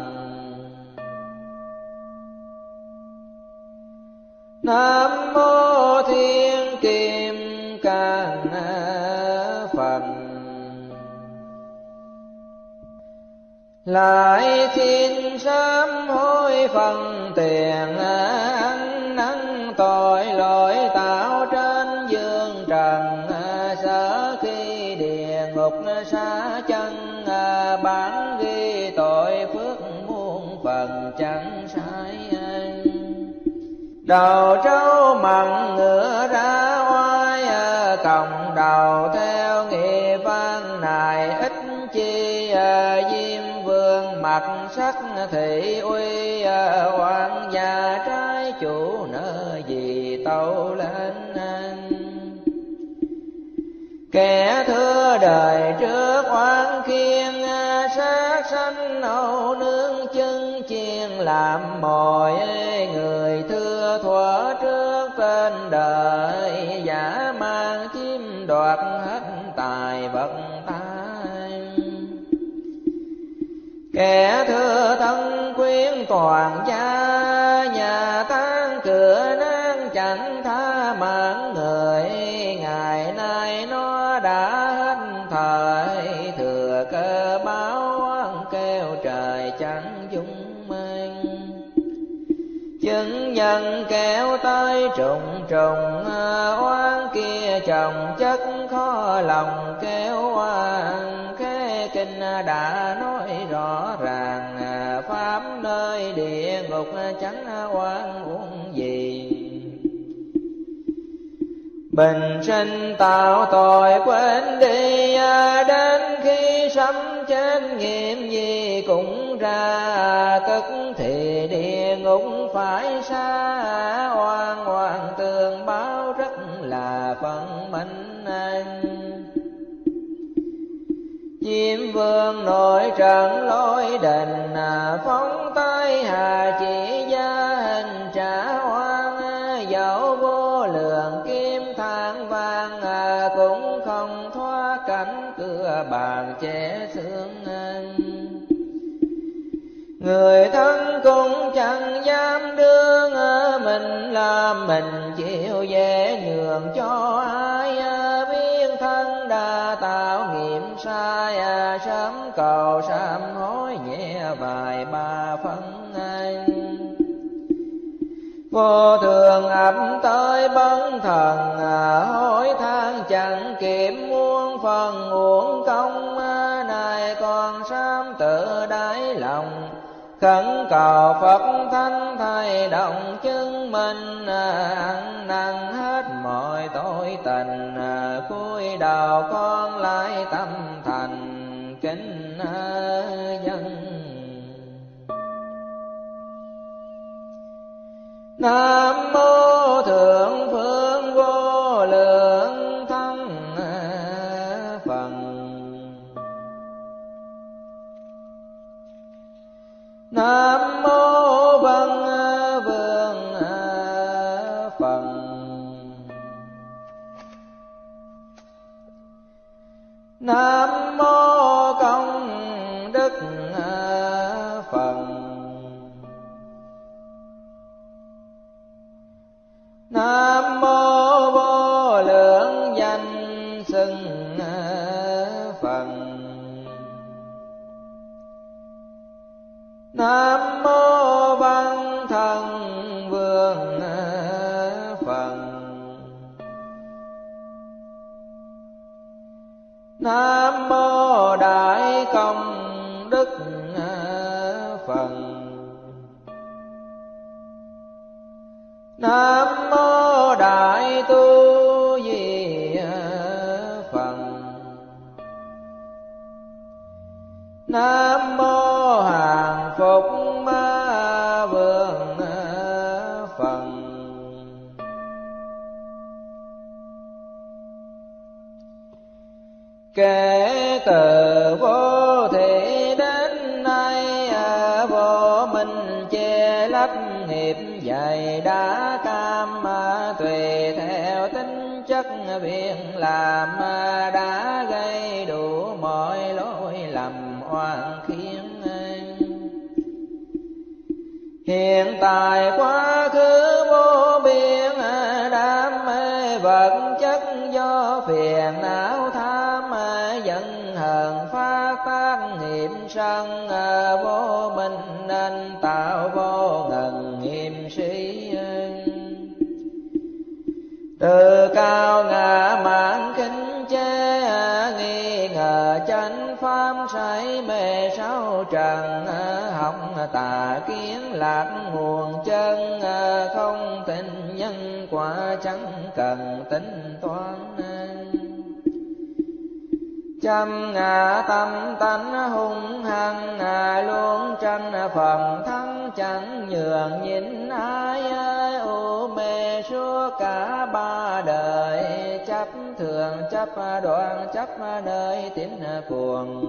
[SPEAKER 1] Nam mô Thiên Kim Cang Phật. Lại xin sám hối phần tiền, ăn năn tội lỗi tạo trên dương trần. Sở khi địa ngục xa chân, bản ghi tội phước muôn phần chẳng sai. Đầu trâu mặn ngựa ra oai, còng đầu theo nghiệp văn này ít chi. Diêm vương mặt sắc thị uy, hoàng gia trái chủ nợ gì tâu lên. Kẻ thưa đời trước oán khiên, sát sanh âu nương chân chiên làm mồi. Người thưa thuở trước tên đời, giả mang chiếm đoạt hết tài vật tai. Kẻ thưa thân quyến toàn gia, nhà tan cửa nát chẳng tha mạng người. Ngày nay nó đã hết thời, thừa cơ báo kêu trời chẳng dung mang. Chứng nhân kéo tới trùng trùng, oán kia chồng chất khó lòng kéo oan. Khế kinh đã nói rõ ràng, pháp nơi địa ngục chẳng oan uổng gì. Bình sinh tạo tội quên đi, đến khi sấm chết nghiệm gì cũng ra. Tức thì địa ngục phải xa, oan oan tường báo rất là phận mệnh anh. Diêm vương nội trận lối đình, phóng tay hà chỉ gia hình trả oan. Dẫu vô lượng kim than vàng, cũng không thoát cảnh cửa bàn che xương anh. Người thân cũng chẳng dám đương, mình làm mình chịu dễ nhường cho ai. Biết thân đã tạo nghiệp sai, sớm cầu sám hối nhẹ vài ba phân anh. Vô thường ập tới bấn thần, hối than chẳng kịp muôn phần uổng công. Này còn sám tự đáy lòng, khẩn cầu Phật Thánh thay động chứng minh. Ăn năn hết mọi tội tình, cúi đầu con lại tâm thành kính dân. Nam mô Thượng Phương Vô Lượng Thắng Phật. Nam mô Văn Vương Phật. Nam mô Công Đức Phật. Nam mô Vô Lượng Danh Xưng Phật. Nam mô Văn Thần Vương Phật. Nam mô Đại Công Đức Phật. Nam mô Đại Tu Di Phật. Nam mô Hàng Phục Ma Vương Phật. Kể từ vô thị đến nay, vô minh che lấp nghiệp dày đã cam. Tùy theo tính chất việc làm, đã gây đủ mọi lỗi lầm oan khiên anh. Hiện tại quá khứ vô biên, đam mê vật chất do phiền não tham. Giận hờn phát tác nghiệp sân, vô minh nên tạo vô ngần nghiêm sĩ. Từ cao ngã mạn khinh chê, nghi ngờ chánh pháp say mê sáu trần. Học tà kiến lạc nguồn chân, không tin nhân quả chẳng cần tính toán. Chăm ngã tâm tánh hung hăng, luôn tranh phần thắng chẳng nhường nhịn ai. U mê suốt cả ba đời, chấp thường chấp đoạn chấp nơi tín cuồng.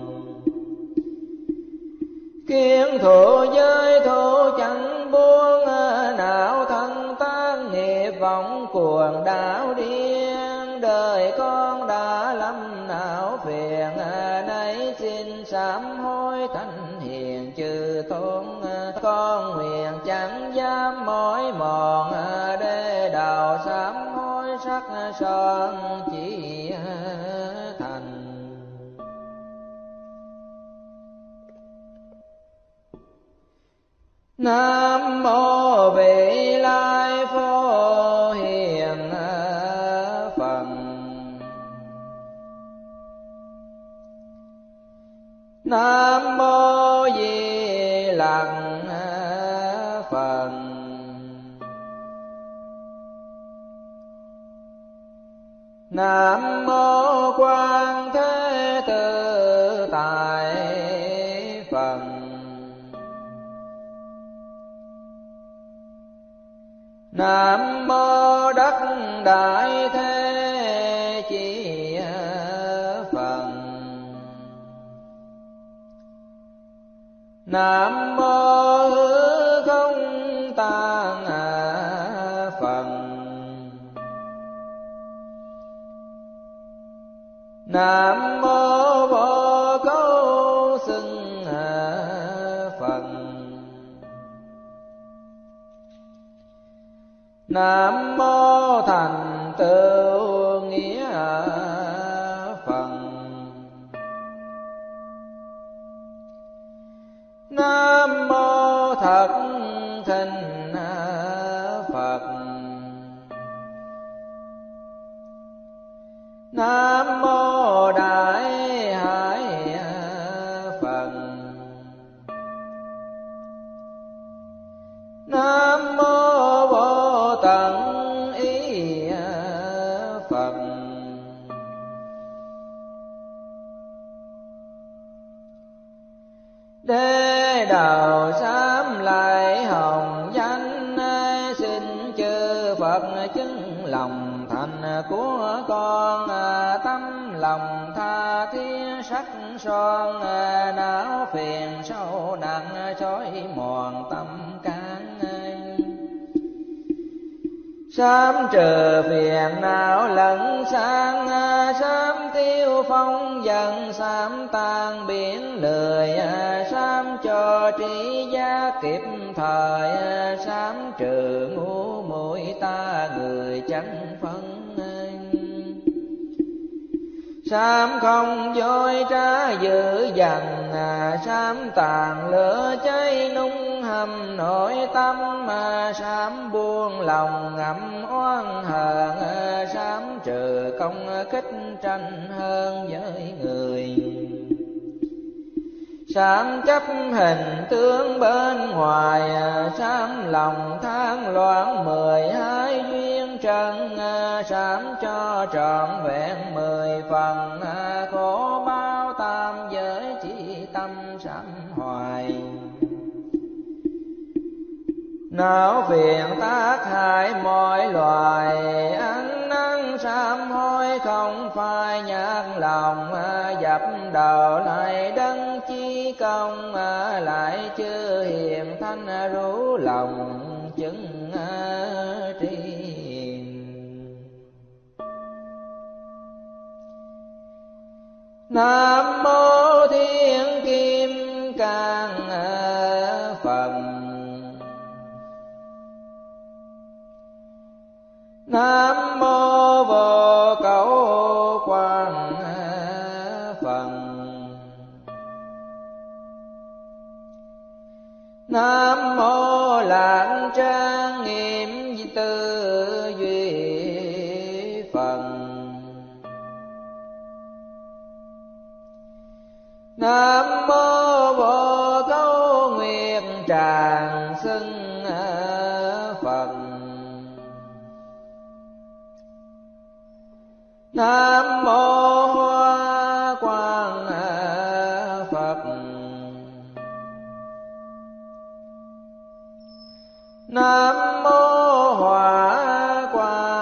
[SPEAKER 1] Kiến thủ giới thủ chẳng buông, não thân tác nghiệp vọng cuồng đảo điên. Đời con đã lâm não phiền, nay xin sám hối thánh hiền chư tôn. Con nguyện chẳng dám mỏi mòn, để đầu sám hối sắc son chỉ thành. Nam mô Vị Lai Phổ Hiền Phật. Nam mô Di Lặc Phật. Nam mô Quan Thế Tự Tại Phật. Nam mô Đất Đại Thế Chí Phật. Nam mô Hư Không Tạng Phật. Nam mô Vô Cấu Xưng Phật. Nam mô Thành Tựu Nghĩa Phật. Nam mô Thật Thinh Phật. Nam mô Đại Hải Phật. Nam mô Vô Tận Ý Phật. Đế đầu sám lại hồng danh, xin chư Phật chứng lòng thành của con. Tâm lòng tha thiết sắc son, não phiền sâu nặng trói mòn tâm can. Sám trừ phiền não lẫn sang, sám tiêu phong dần, sám tan biển lười, sám cho trí giác kịp thời, sám trừ ngu muội ta người chẳng phân. Sám không dối trá dữ dằn, sám tàn lửa cháy nung hầm nội tâm. Sám buông lòng ngậm oan hờn, sám trừ công khích tranh hơn với người. Sám chấp hình tướng bên ngoài, sám lòng than loạn 12 duyên trần. Sám cho trọn vẹn 10 phần, khổ bao tam giới chỉ tâm sám hoài. Não phiền tác hại mọi loài, ăn năn sám hối không phai nhạt lòng. Dập đầu lại đấng chí công, lại chư hiền thanh rủ lòng chứng tri. Nam mô Thiên Kim Cang Phật. Nam mô Vô Cấu Quang Phật. Nam mô Lạc Trang Nghiêm Tư Duy Phật. Nam mô Vô Cấu Nguyệt Tràng Xưng Phật. Nam mô Hoa Quang Phật. Nam mô Hỏa Quang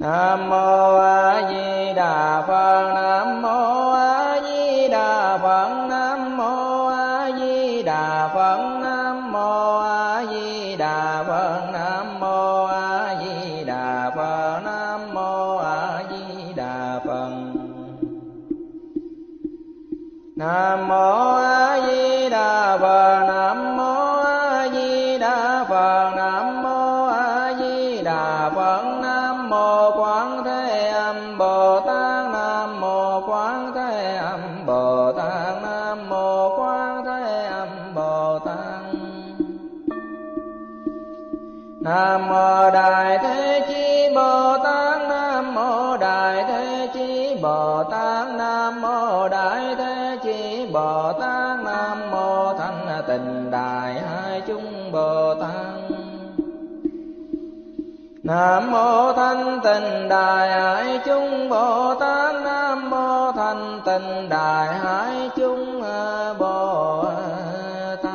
[SPEAKER 1] Nam mô A Di Đà Phật. Nam mô A Di Đà Phật. Nam mô A Di Đà Phật. Nam mô A Di Đà Phật. Nam mô A Di Đà Phật. Nam mô A Di Đà Phật. Nam mô A Di Đà Phật. Nam mô A Di Đà Phật. Nam mô A Di Đà Phật. Nam mô Quán Thế Âm Bồ Tát. Nam mô Quán Thế Âm Bồ Tát. Nam mô Quán Thế Âm Bồ Tát. Nam mô Đại Thế Chí Bồ Tát. Nam mô Đại Thế Chí Bồ Tát. Nam mô Đại Thế Chí Bồ Tát. Nam mô Thanh Tịnh Đại Hải Chúng Bồ Tát. Nam mô Thanh Tịnh Đại Hải Chúng Bồ Tát. Nam mô Thanh Tịnh Đại Hải Chúng Bồ Tát.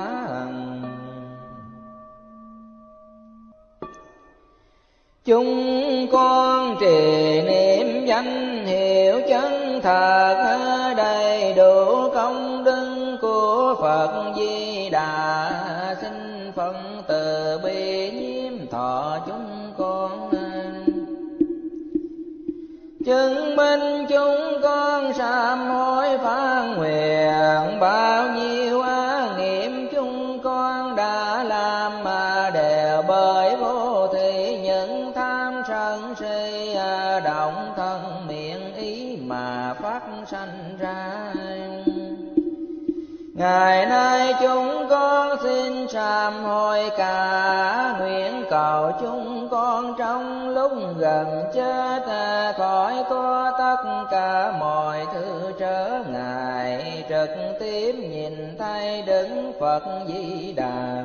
[SPEAKER 1] Chúng con trì niệm danh hiệu chân thật, đầy đủ công đức của Phật Di Đà. Xin Phật từ bi nhiếp thọ chúng con, chứng minh chúng con sám hối phán nguyện. Bao nhiêu ác nghiệp chúng con đã làm mà đều bởi vô thị những tham sân si động thân miệng ý mà phát sanh ra. Ngày nay chúng con xin sám hối cả, nguyện cầu chúng con trong lúc gần chết khỏi có tất cả mọi thứ trở ngại, trực tiếp nhìn thấy Đức Phật Di Đà.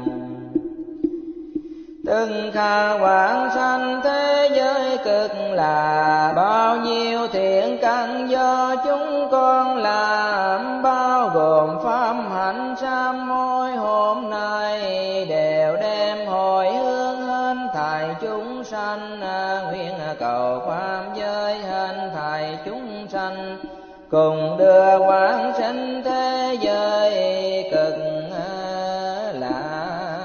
[SPEAKER 1] Từng khả quảng sanh thế giới cực là, bao nhiêu thiện căn do chúng con làm, bao gồm pháp hạnh sám hối hôm nay đều đem hồi hướng hết thảy chúng sanh. Nguyện cầu pháp giới hết thảy chúng sanh, cùng đưa quảng sinh thế giới cực lạc.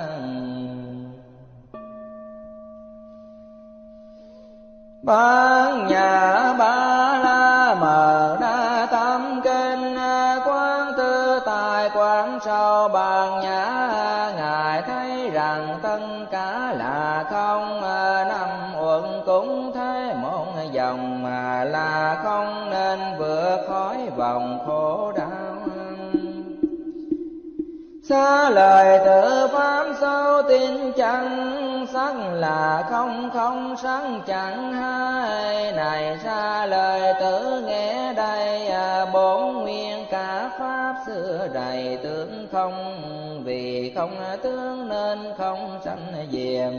[SPEAKER 1] Bát Nhã Ba La Mật Đa Tâm Kinh, quán tư tài quán sâu Bát Nhã. Ngài thấy rằng tất cả là không, năm uẩn cũng thế một dòng mà là không, nên vượt khỏi vòng khổ đau. Xa lời tự pháp sâu tin chẳng, sắc là không không sắc chẳng hai. Này xa lời tự nghe đây, bốn nguyên cả pháp xưa đầy tướng không. Vì không tướng nên không sanh diệm,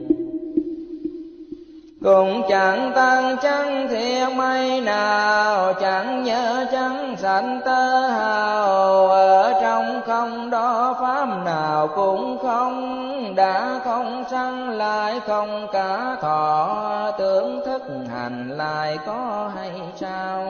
[SPEAKER 1] cũng chẳng tăng chẳng thiệt mấy nào, chẳng nhớ chẳng sanh tơ hào. Ở trong không đó pháp nào cũng không, đã không sanh lại không cả thọ. Tưởng thức hành lại có hay sao?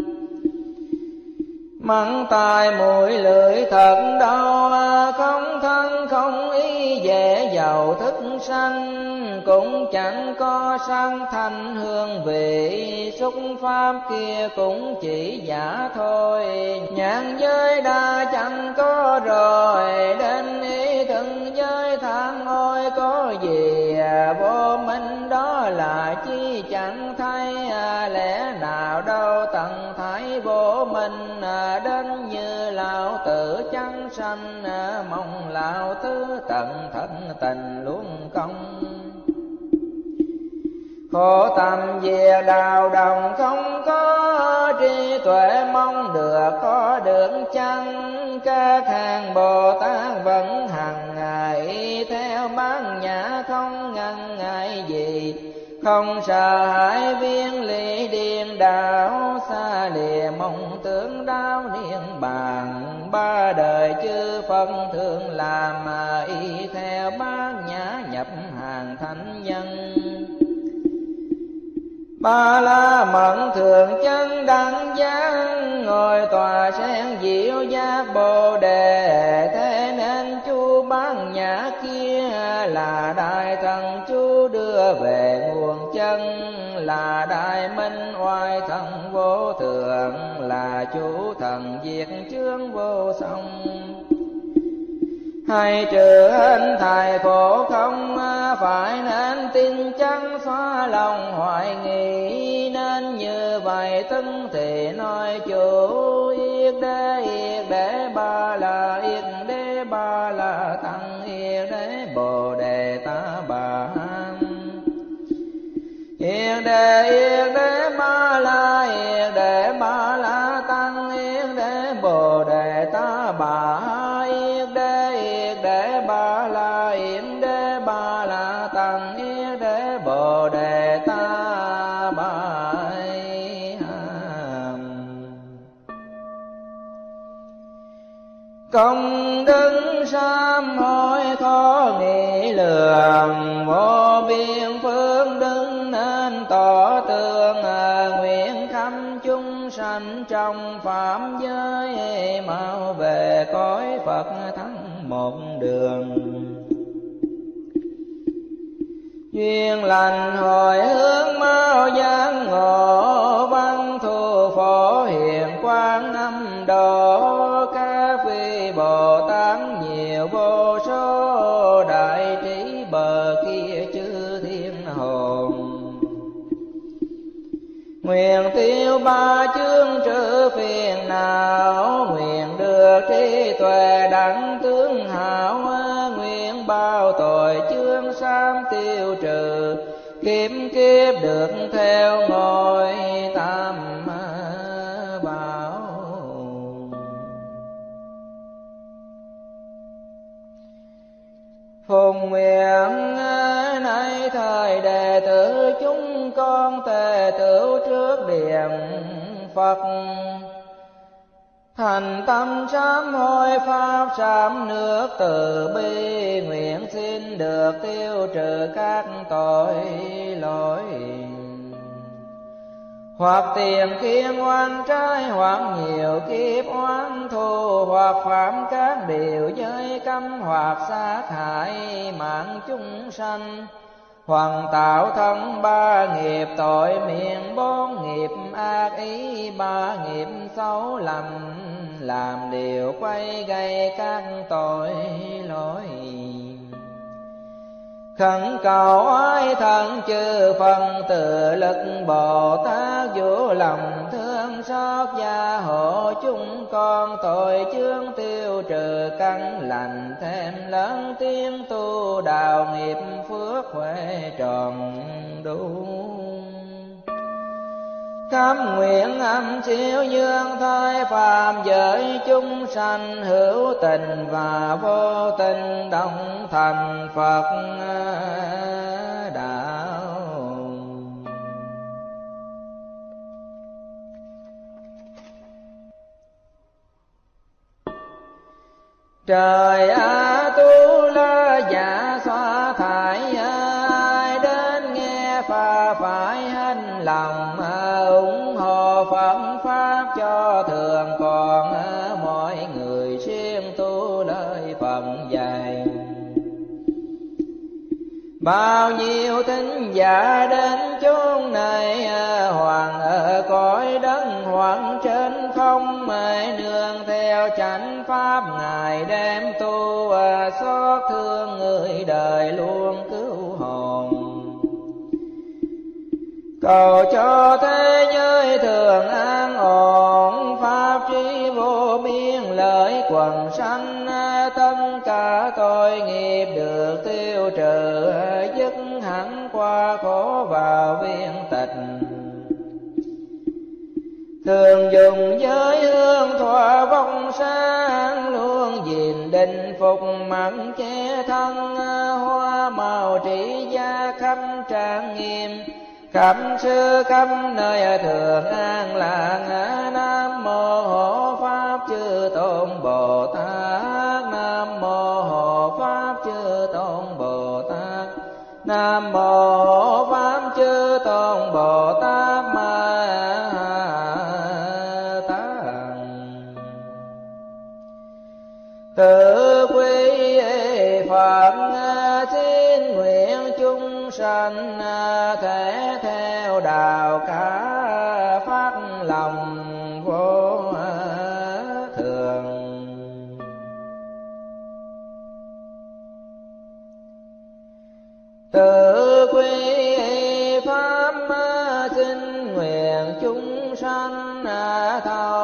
[SPEAKER 1] Mắng tai mũi lưỡi thật đau, không thân không ý dễ giàu thức sanh. Cũng chẳng có sang thanh hương vị, xúc pháp kia cũng chỉ giả thôi. Nhãn giới đa chẳng có rồi, đến ý thân giới than ôi có gì. Vô minh đó là chi chẳng thấy, lẽ nào đâu tận thái vô minh. Đến như lão tử chẳng sanh, mong lão tứ tận thân tình luôn công. Khổ tâm về đạo đồng không có, trí tuệ mong được có được chăng. Các hàng Bồ Tát vẫn hằng ngày theo Bát Nhã không ngăn ngại gì. Không sợ hãi viên lý điên đảo, xa lìa mong tưởng đau niên bàn. Ba đời chư Phật thường làm mà y theo Bát Nhã nhập hàng thánh nhân. Ba la mật thường chân đẳng giác, ngồi tòa sen diệu giác bồ đề. Thế nên chú bán nhã kia là đại thần chú đưa về nguồn chân, là đại minh oai thần vô thượng, là chủ thần diệt chướng vô song. Hay trừ hình thầy khổ không, phải nên tin chắn xóa lòng hoài nghi. Nên như vậy tưng thì nói chủ yết đế ba la, yết đế ba la tăng, yết đế bồ đề ta bà. Yết đế ba la, yết đế ba la tăng, yết đế bồ đề ta bà. Yết đế ba la, yết đế ba la tăng, yết đế bồ đề ta bà. Công đức sám hối khó nghĩ lường, vô biên phương đức nên tỏ tường. Nguyện khắp chúng sanh trong phạm giới, mau về cõi Phật thắng một đường. Duyên lành hồi hướng mau giác ngộ, văn thù phổ hiền quang âm độ. Các vị Bồ Tát nhiều vô số, đại trí bờ kia chư thiên hồn. Nguyện tiêu ba chướng trừ phiền não, nguyện được trí tuệ đẳng tướng hảo. Nguyện bao tội chướng sám tiêu trừ, kiếp kiếp được theo ngôi tam bảo. Phùng nguyện nay thời đệ tử chúng con tề tửu trước điện Phật, thành tâm sám hối pháp sám nước từ bi. Nguyện xin được tiêu trừ các tội lỗi, hoặc tiền kiên oan trái, hoặc nhiều kiếp oán thù, hoặc phạm các điều giới cấm, hoặc sát hại mạng chúng sanh, hoặc tạo thân ba nghiệp tội miệng, bốn nghiệp ác ý, ba nghiệp xấu lầm, làm điều quay gây các tội lỗi. Khẩn cầu oai thần chư phần từ lực Bồ Tát, vũ lòng thương xót gia hộ chúng con. Tội chướng tiêu trừ căn lành, thêm lớn tiếng tu đạo nghiệp phước huệ tròn đủ. Cam nguyện âm siêu dương thai phàm giới chúng sanh, hữu tình và vô tình đồng thành Phật đạo. Trời Tu La giả xóa thải, ai đến nghe phà phải hành lòng. Ủng hộ Phật pháp cho thường còn, mọi người siêng tu lời Phật dạy. Bao nhiêu thính giả đến chốn này, hoàng ở cõi đất hoặc trên không. Nương theo chánh pháp ngài đem tu, xót thương người đời luôn cứu hồn. Cầu cho thế giới thường an ổn, pháp trí vô biên lợi quần sanh. Tất cả tội nghiệp được tiêu trừ, dứt hẳn qua khổ vào viên tịch. Thường dùng giới hương thọ vong sáng, luôn gìn định phục mặn che thân. Hoa màu trị gia khắp trang nghiêm, khắp sư khắp nơi thường an lạc. Nam mô hộ pháp chư tôn Bồ Tát, nam mô hộ pháp chư tôn Bồ Tát, nam mô hộ pháp chư tôn Bồ Tát. sanh thể theo đạo cả phát lòng vô thường. Tự quy pháp xin nguyện chúng sanh thọ